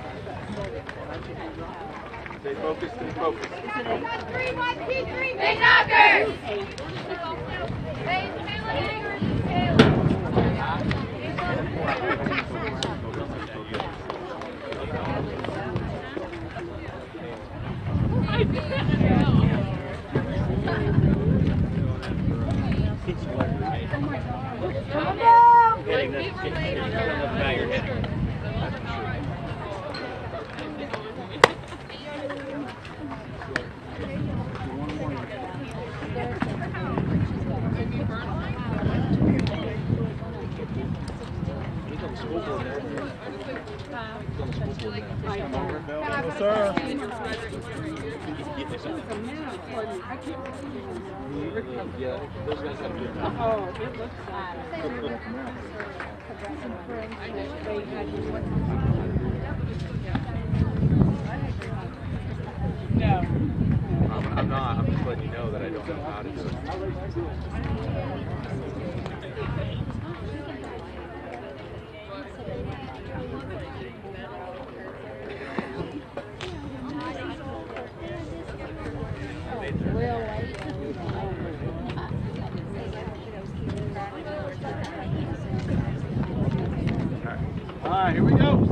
Stay focused. Stay focused. Three, one, two, three, big knockers. Hey, Taylor, Taylor. Come down. Hitting this, hitting this, bag your head. Yes, sir. Yeah, those guys have good. Oh, it looks bad. No. Um, I'm not. I'm just letting you know that I don't know how to do it. All right, here we go.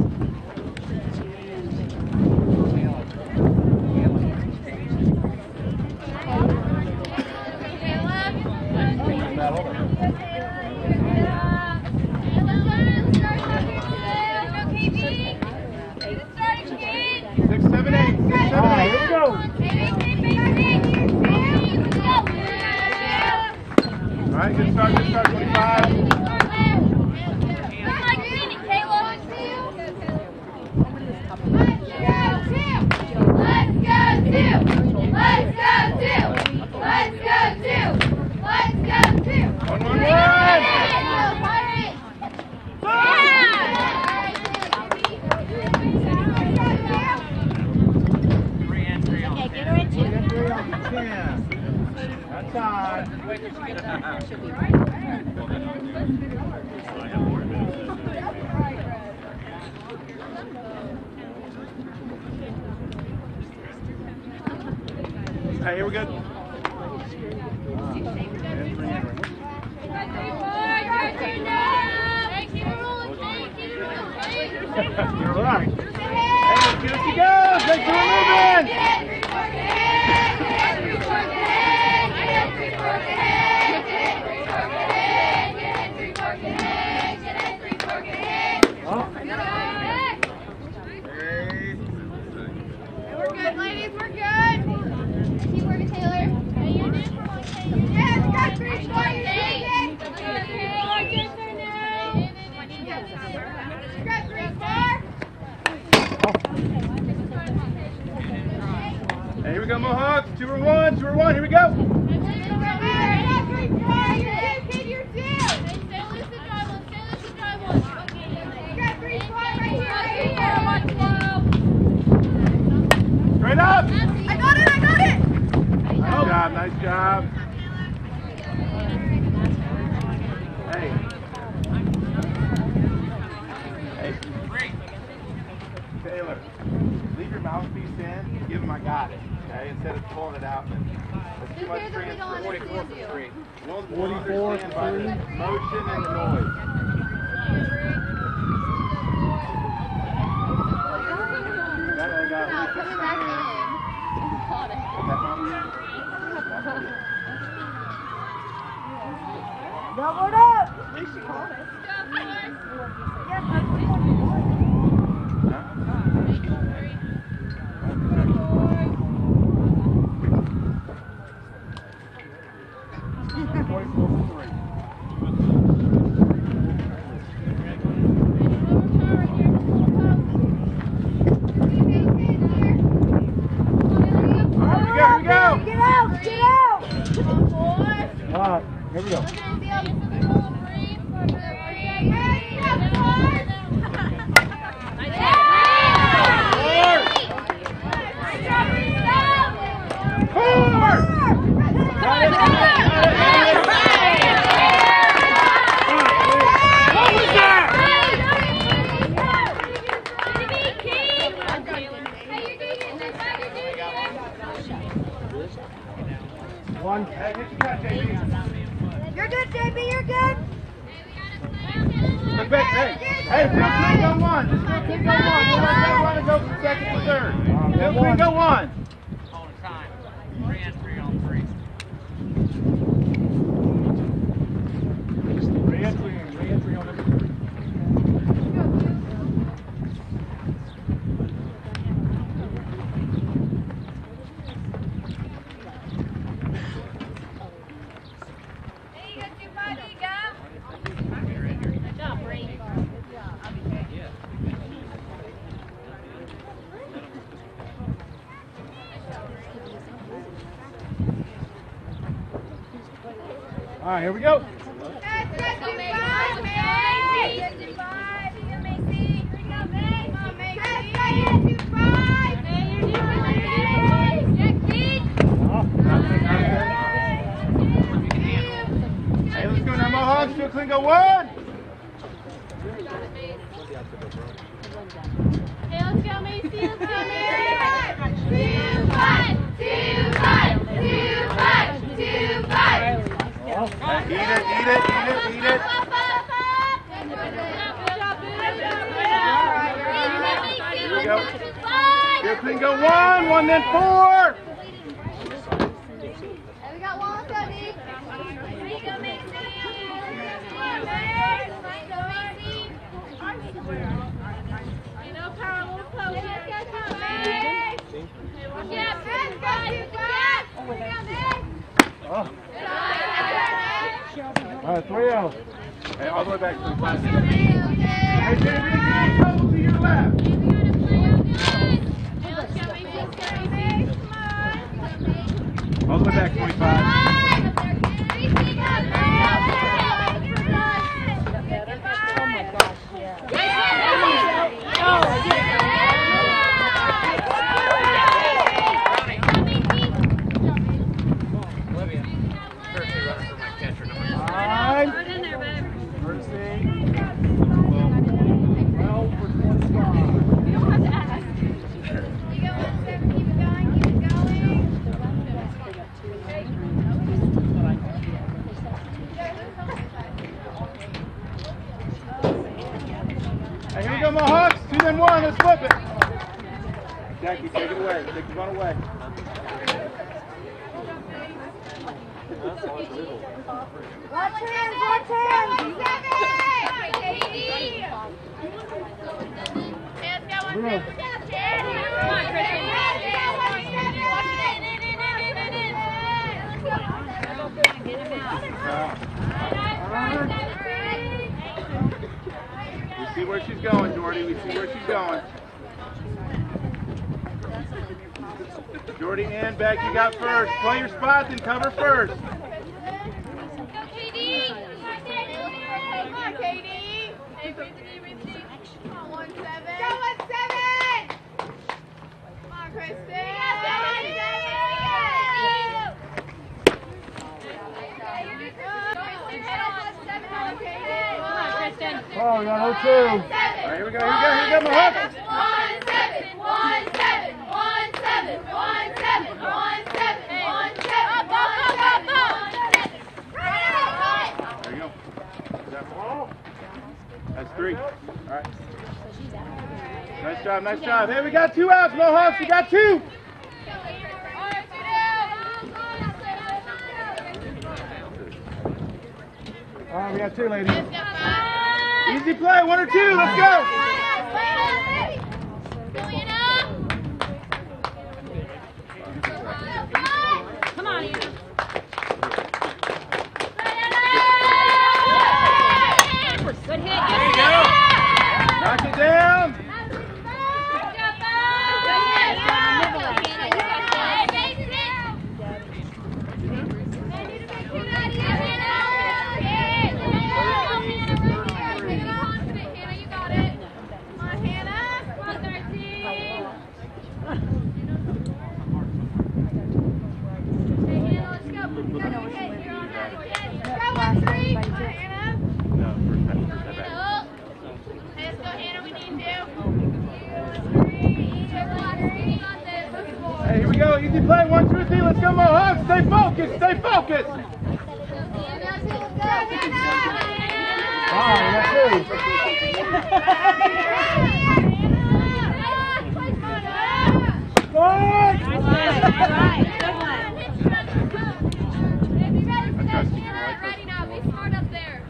Six, seven, eight. Six, seven, eight. Here we go. All right, good start, good start, twenty-five. Caleb. You're right. Hey, let's get it to go. Make sure we're moving. We're good, ladies. We're good. Keep working, Taylor. Yes, got three more. You got three more. Hey, here we go, Mohawks. Two or one, two or one. Here we go. Straight up. I got it. I got it. Nice job. Nice job. Hey. Hey. Taylor, leave your mouthpiece in. Give him I got it. Okay, instead of pulling it out. That's too much transfer. forty-four for three. We'll, we'll understand by the motion and the noise. Got it, I got it. Now, put it back in. Caught it. Double it up. At least you caught it. Yes, I put it forty-four for three. Here we go. Get out. Get out. All right, here we go. One. Hey, get your cut, J B. You're good, J B. You're good. Look back. Hey, hey, still clean go one. Just still clean go one. Don't let that run and go from second to third. Still clean go one. All the time. Three and three on three. Re-entry, re-entry on number three. All right, here we go. Hey, let's go now, Mohawks. Still clean go one. Hey, let's go, Macy. Let's go, Macy. Two, five, two, five, two, five, two, five. Hey, eat it, eat it, eat it, eat it. Here we go. Still clean go one, one then four. Hey, we got one. Let's go, Nick. Let's go, Macy. You know, power, a little close. Let's go, come, Macy. Yeah, let's go, two, five. Oh. All right, three oh. Hey, all the way back to the five. Hey, J B, get trouble to your left. All the way back, twenty-five. go, Mohawks. Two then one. Let's flip it. Jackie, take it away. Take the ball away. Watch hands, watch hands. We see where she's going, Jordy. We see where she's going. Jordy and Beck, you got first. Play your spots and cover first. Go, Katie! Come on, Katie! Hey, raise the knee, raise the knee. Come on, one, seven. Go, one, seven! Come on, Kristen! Oh, we got oh two. All right, here we go, here we go, here we go, Mohawks. One, seven, one, seven, one, seven, one, seven, one, seven, one, seven, one, seven. There you go. Is that four? That's three. All right. Nice job, nice job. Hey, we got two outs, Mohawks. We got two. All right, we got two, ladies. Easy play, one or two. Let's go. Come on, Anna. Good hit. There you go. Knock it down. Hey, here we go. Easy play. One, two, three. Let's go, Mohawks. Stay focused. Stay focused. All right, we got two. Ready now. Be smart up there.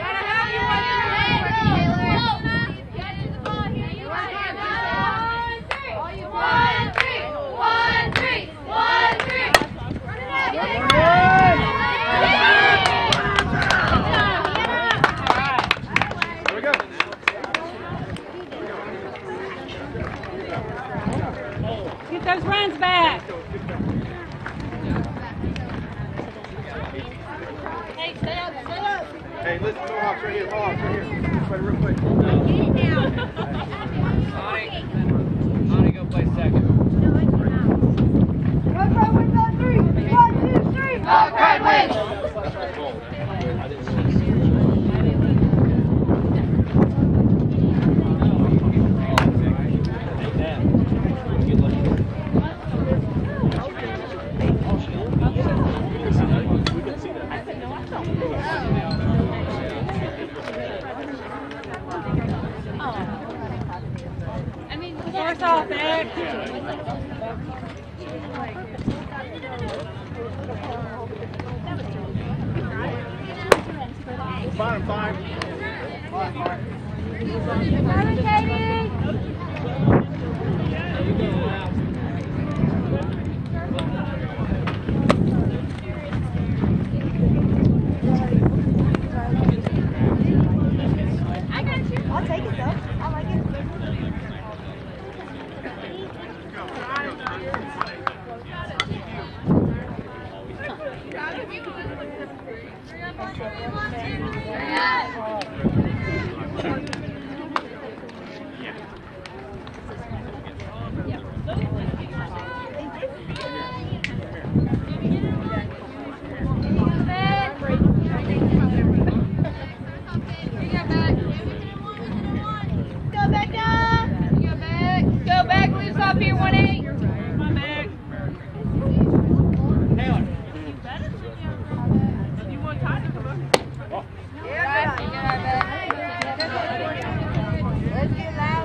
One, three, one, three, one, three. Here we go. Get those runs back. Hey, stay up, stay up. Hey, listen, Mohawks right here. Mohawks right here. Play real quick. Bonnie, Bonnie, go play second. Go try wins on three. One, two, three. Go, Pride wins. Force off, Beck. Fine, fine. I'll take it though. I like it. Let's get loud.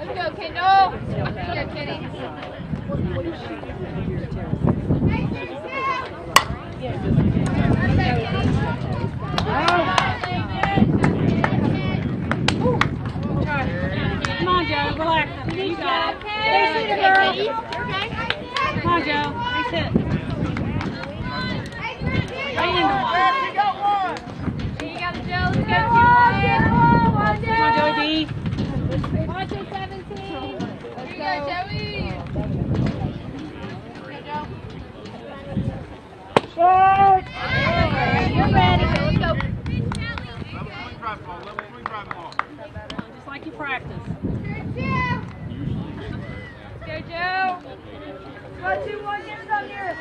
Let's go, Kendall. Let's go, Kenny. Come on, Joe. Relax. You got it. Stay seated, girl. Come on, Joe. Nice hit. Right into one. You got it, Joe. Let's go, two. Come on, Joey B. Watch it, seventeen. Let's go, Joey. Short! You're ready. Let's go. Just like you practice. Go, Joe. Got two more years on here.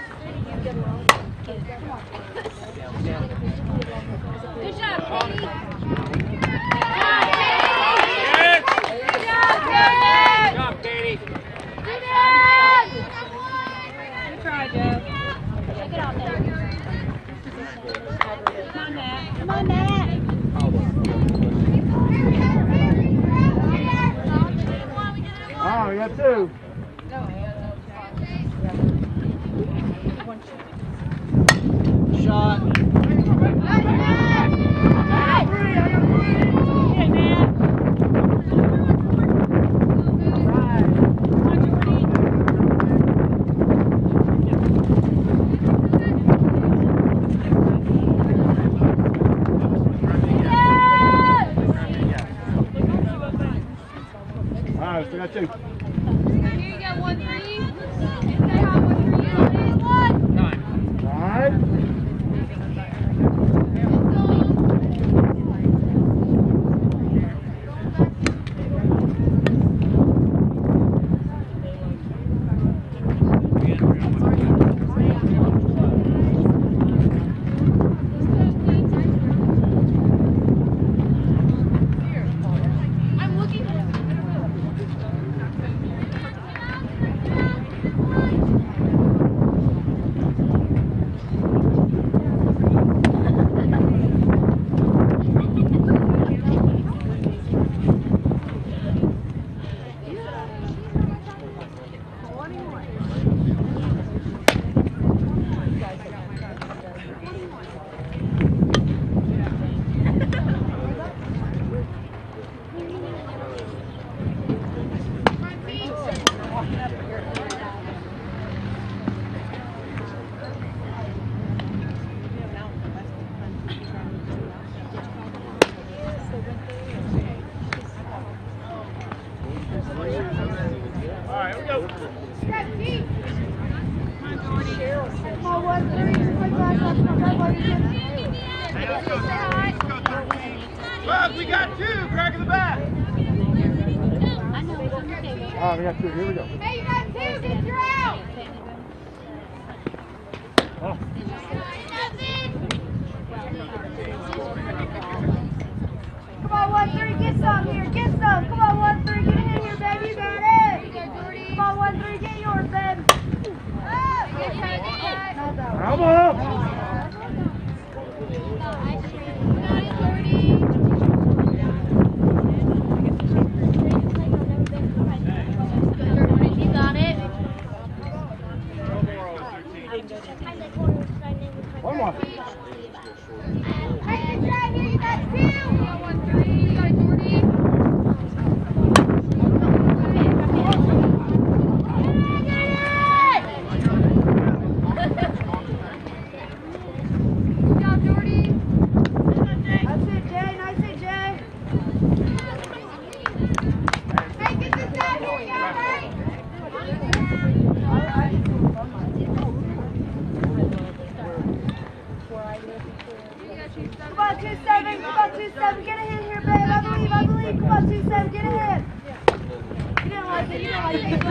Good job, Katie. Good job, Katie. Good job. Good try, Joe. Check it out there. Come on, Matt. Come on, Matt. Oh, we got two. Shot. Hey, Matt. Right. Come on, Jordy. All right, we got two. Here you go, one three. Stay on one three. One. All right. I'm looking. All right, here we go. Come on, one, three, twenty-five, left, left, left, left, Hey, let's go. Let's go, thirteen. Bug, we got two. Crack in the back. All right, we got two. Here we go. Hey, you got two. Get your out. Oh. Come on, one, three, get some here, get some. Come on, one, three, get in here, baby, you got it. Come on, one, three, get yours, babe. Not that one. Come on. You got it. One more. Hey, it's right here. You got two. One, three. You got it, Jordy. Good job, Jordy. Nice hit, Jay, nice hit, Jay. Hey, get this out here, guys. Come on, two, seven, come on, two, seven, get a hit here, babe. I believe, I believe. Come on, two, seven, get a hit. You didn't like it, you didn't like it.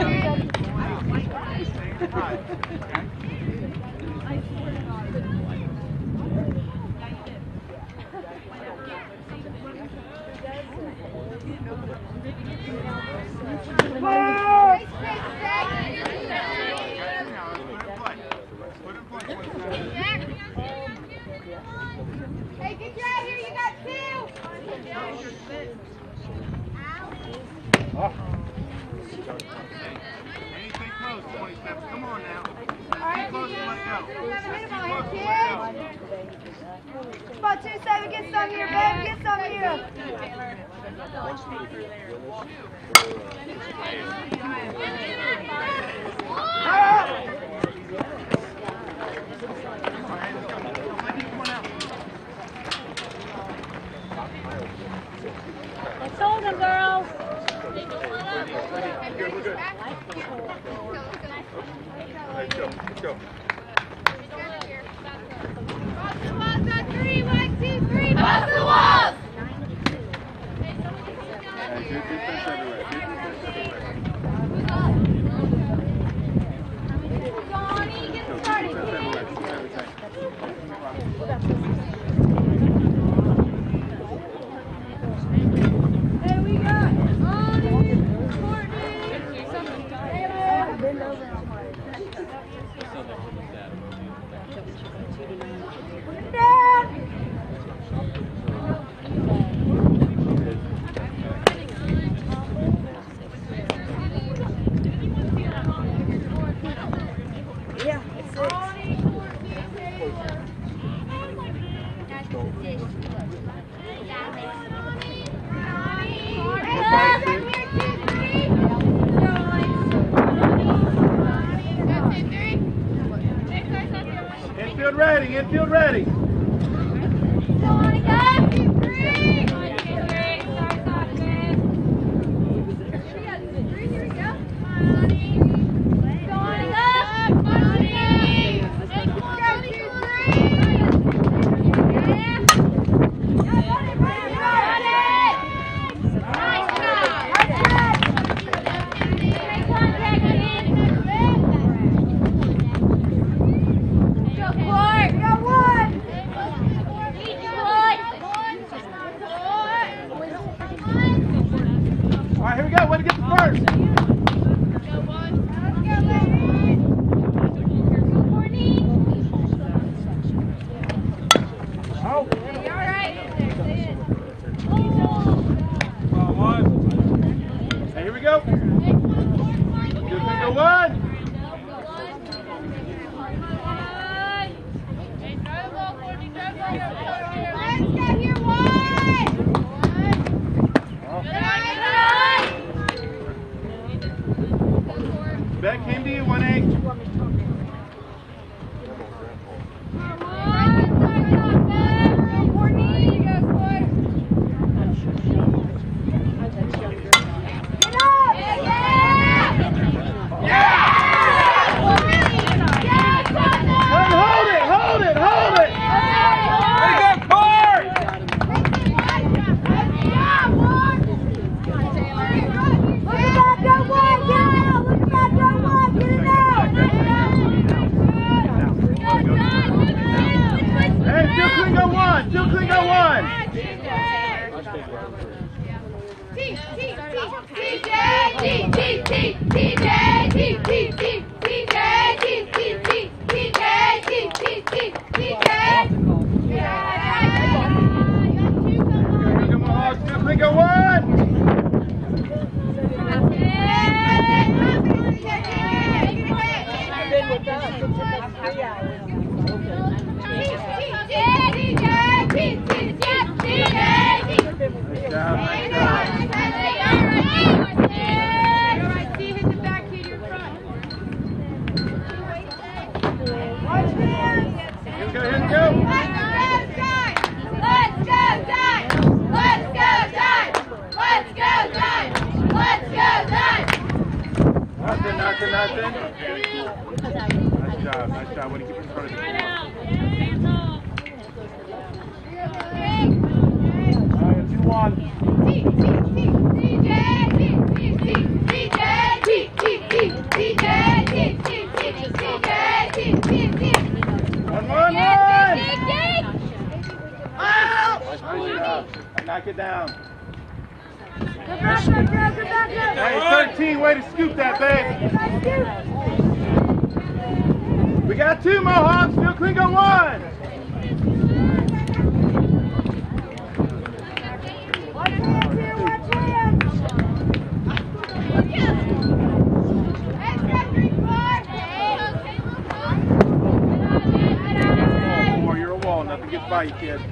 Hey, get you out here. You got two. Oh. Anything close, twenty-seven. Come on now. All right, Close to let go. Come on, two seven, get some here, babe. Get some here. Let's hold them, girls. We're good, we're good. Let's go, let's go. Cross the walls on three. One, two, three. Cross the walls. And two, two, three, seven, right. Two, two, three, seven, right. Johnny, get started, kid. Hey, we got Ollie, Courtney. bend over. Put it down. Yeah, it's it. Ollie, Courtney, Taylor. Infield ready, infield ready. All right, here we go. Way to get the first. Oh. Come on, one. Hey, here we go. Good finger one. Beck came to you, one eight. Hold it, hold it, hold it. They got card. Hey, still clean go one, still clean go one. Come on, still clean go one. Nothing, nothing, nothing. Nice job, nice job. Way to keep in front of you. All right, two one. One, one, one. Nice job. Knock it down. Hey, thirteen, way to scoop that, babe. We got two Mohawks, still clean go one. Watch hands here, watch hands. by you, kid.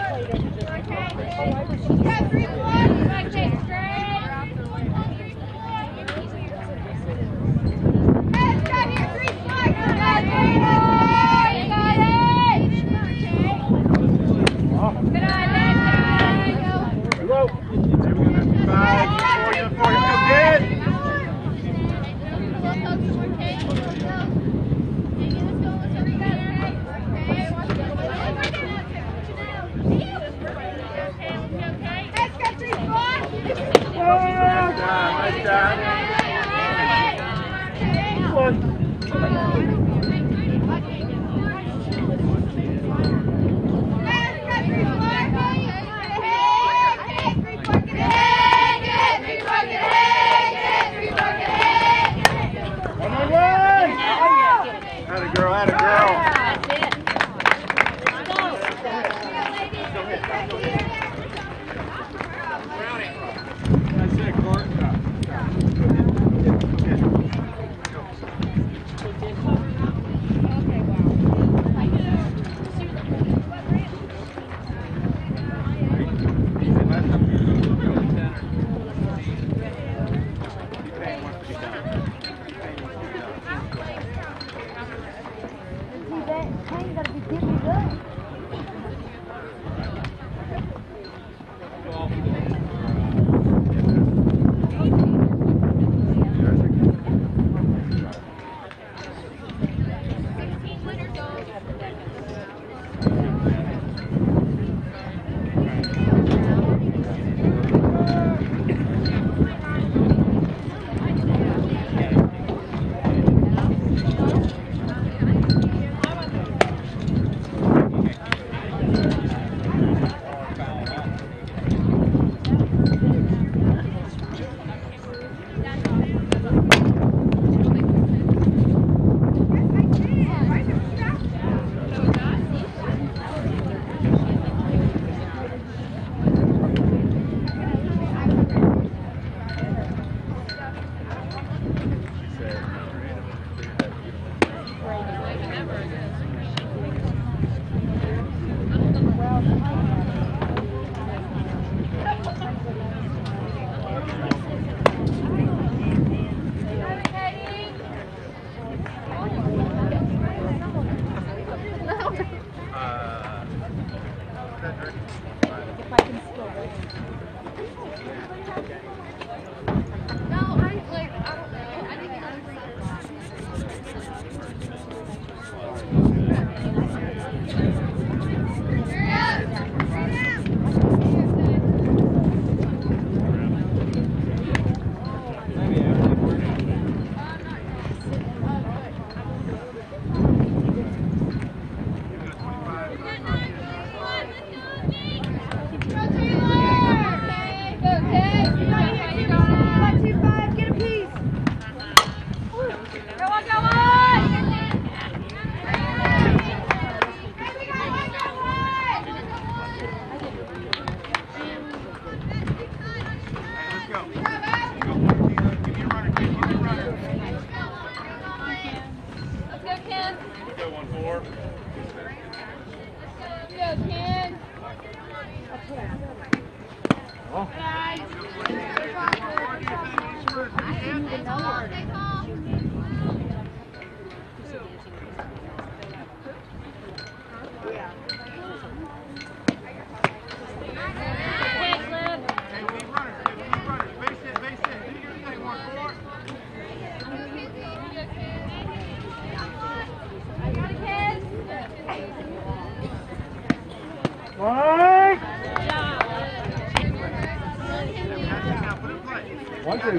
One, two.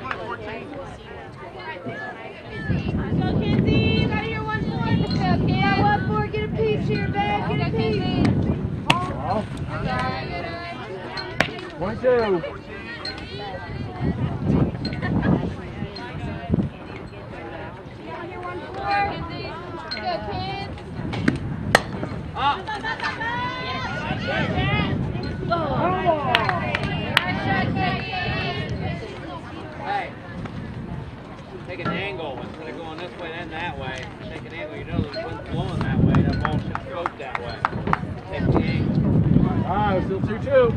Go, Kenzie. Out of your one four. Go, Ken. One four. Get a piece here, babe. Get a piece. One, two. Hey, take an angle instead of going this way and that way. Take an angle, you know the wind's blowing that way, that ball should float that way. Ah, still two two.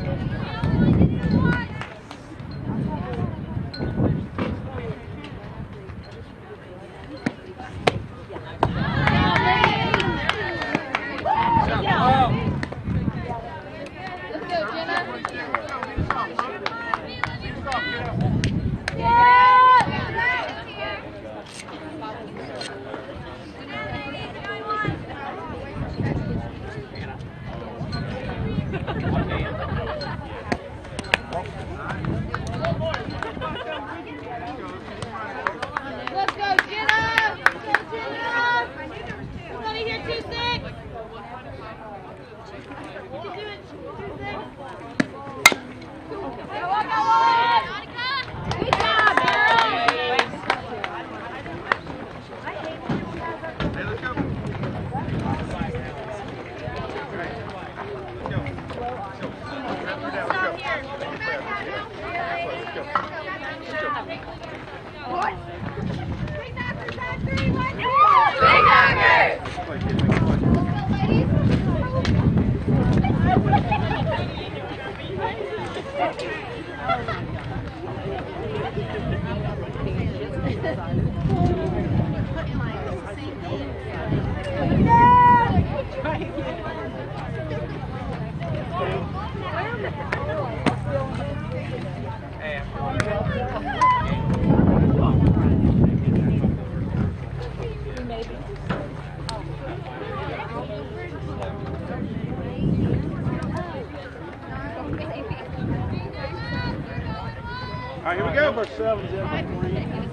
All right, here we go. Number seven's in by three.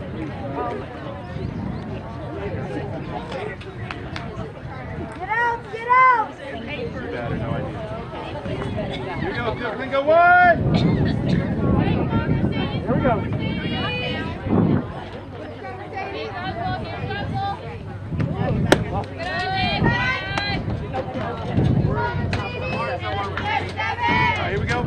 Get out, get out! Bad, no idea. Here we go. Two, three, go one. Here we go. All right, here we go.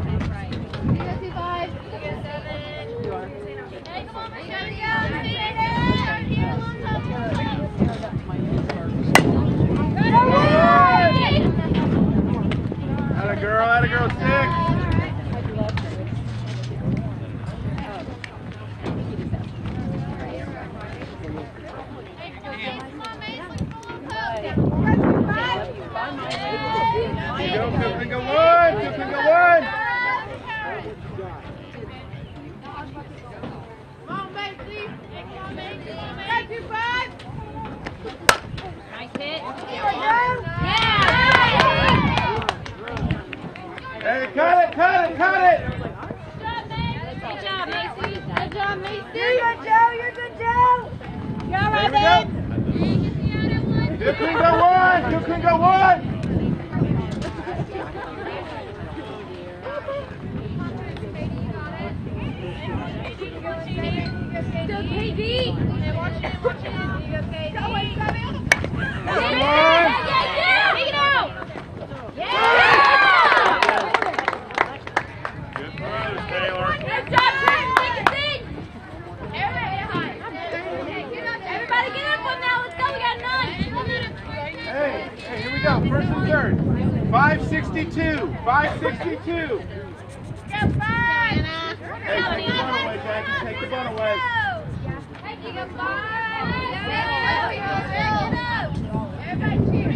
Atta girl, atta girl, six. Here we go, two finger one, two finger one. Hey, cut it, cut it, cut it. Good job, Macy. Good job, Macy. You're good, Joe. You're good, Joe. You're Here right, we go. Two finger one, two finger one. Still K D. Watch it, watch it. You go, K D. Come on. Yeah, yeah, yeah. Take it out. Yeah. Good throws, Taylor. Good job, Chris. Take it in. Everybody get up one now. Let's go. We got nine. Hey, hey, here we go. First and third. five sixty-two. five sixty-two. Go, five. Hey, take the bun away, Jackie. Take the bun away. You go, five. Everybody cheer.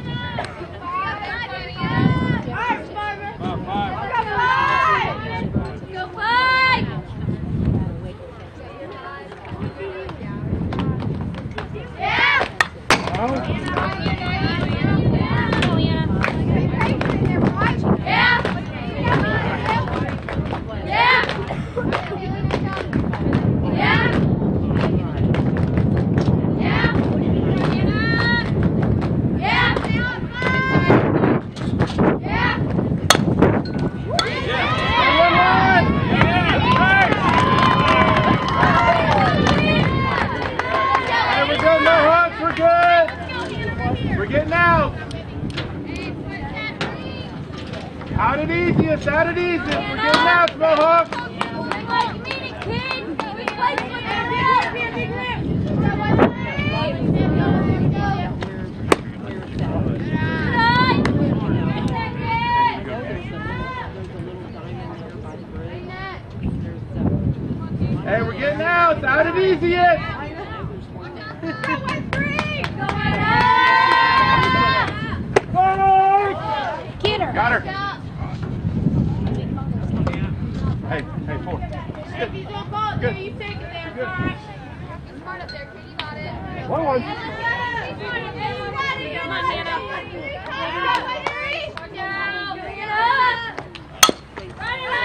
Five, Sparmer. Five, five. Go, five. Go, five. Yeah. Oh. There we go, Mohawks. We're good. We're getting out. Out it easiest, out it easiest. We're getting out, Mohawks. got it easy yet. Get her. Got her. Hey, hey, four. If you don't ball, Good. you take it there. Good. Smart up there, kid. You got it. One, one. Come on, Nana. Bring it up. Run it,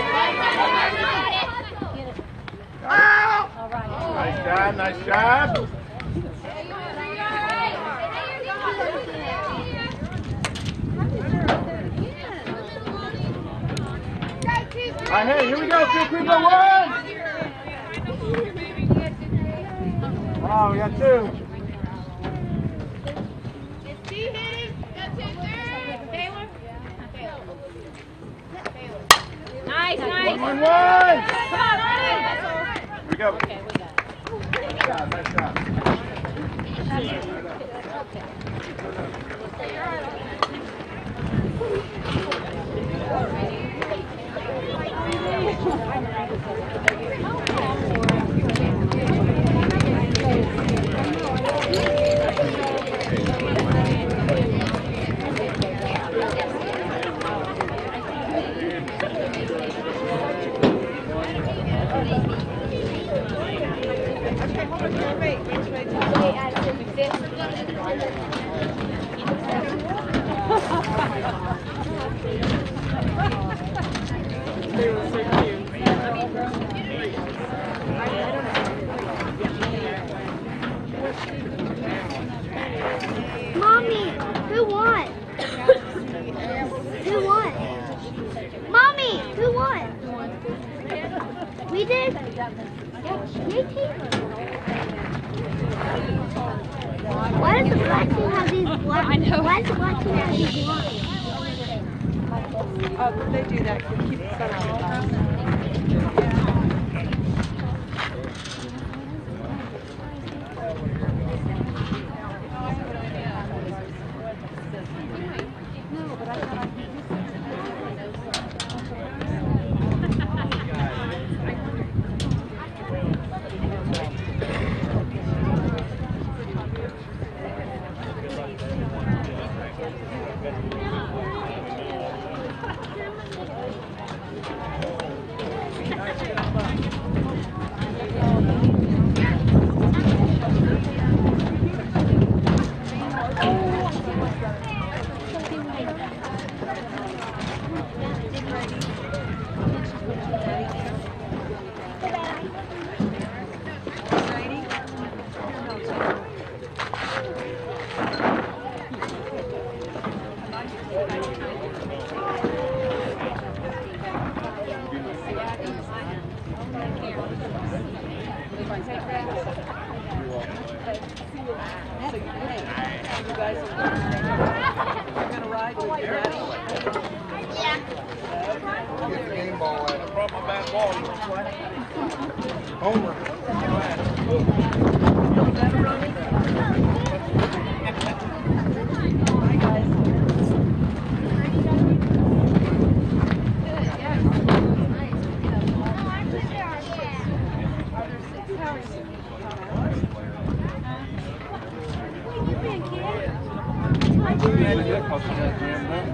All right. Nice job, nice job. All right, hey, here we go. Feel free to go one. Oh, we got two. It's D hitting. That's it, third. Taylor. Nice, nice. One, one. Come on, Arden. Here we go. Okay, we got it. Nice job, nice job. Mommy, who won? Who won? Mommy, who won? We did? Nikki? Why does the black team have these black? I know. Why does the black team have these lines? Oh, they do that to keep the sun on the glass. Yeah,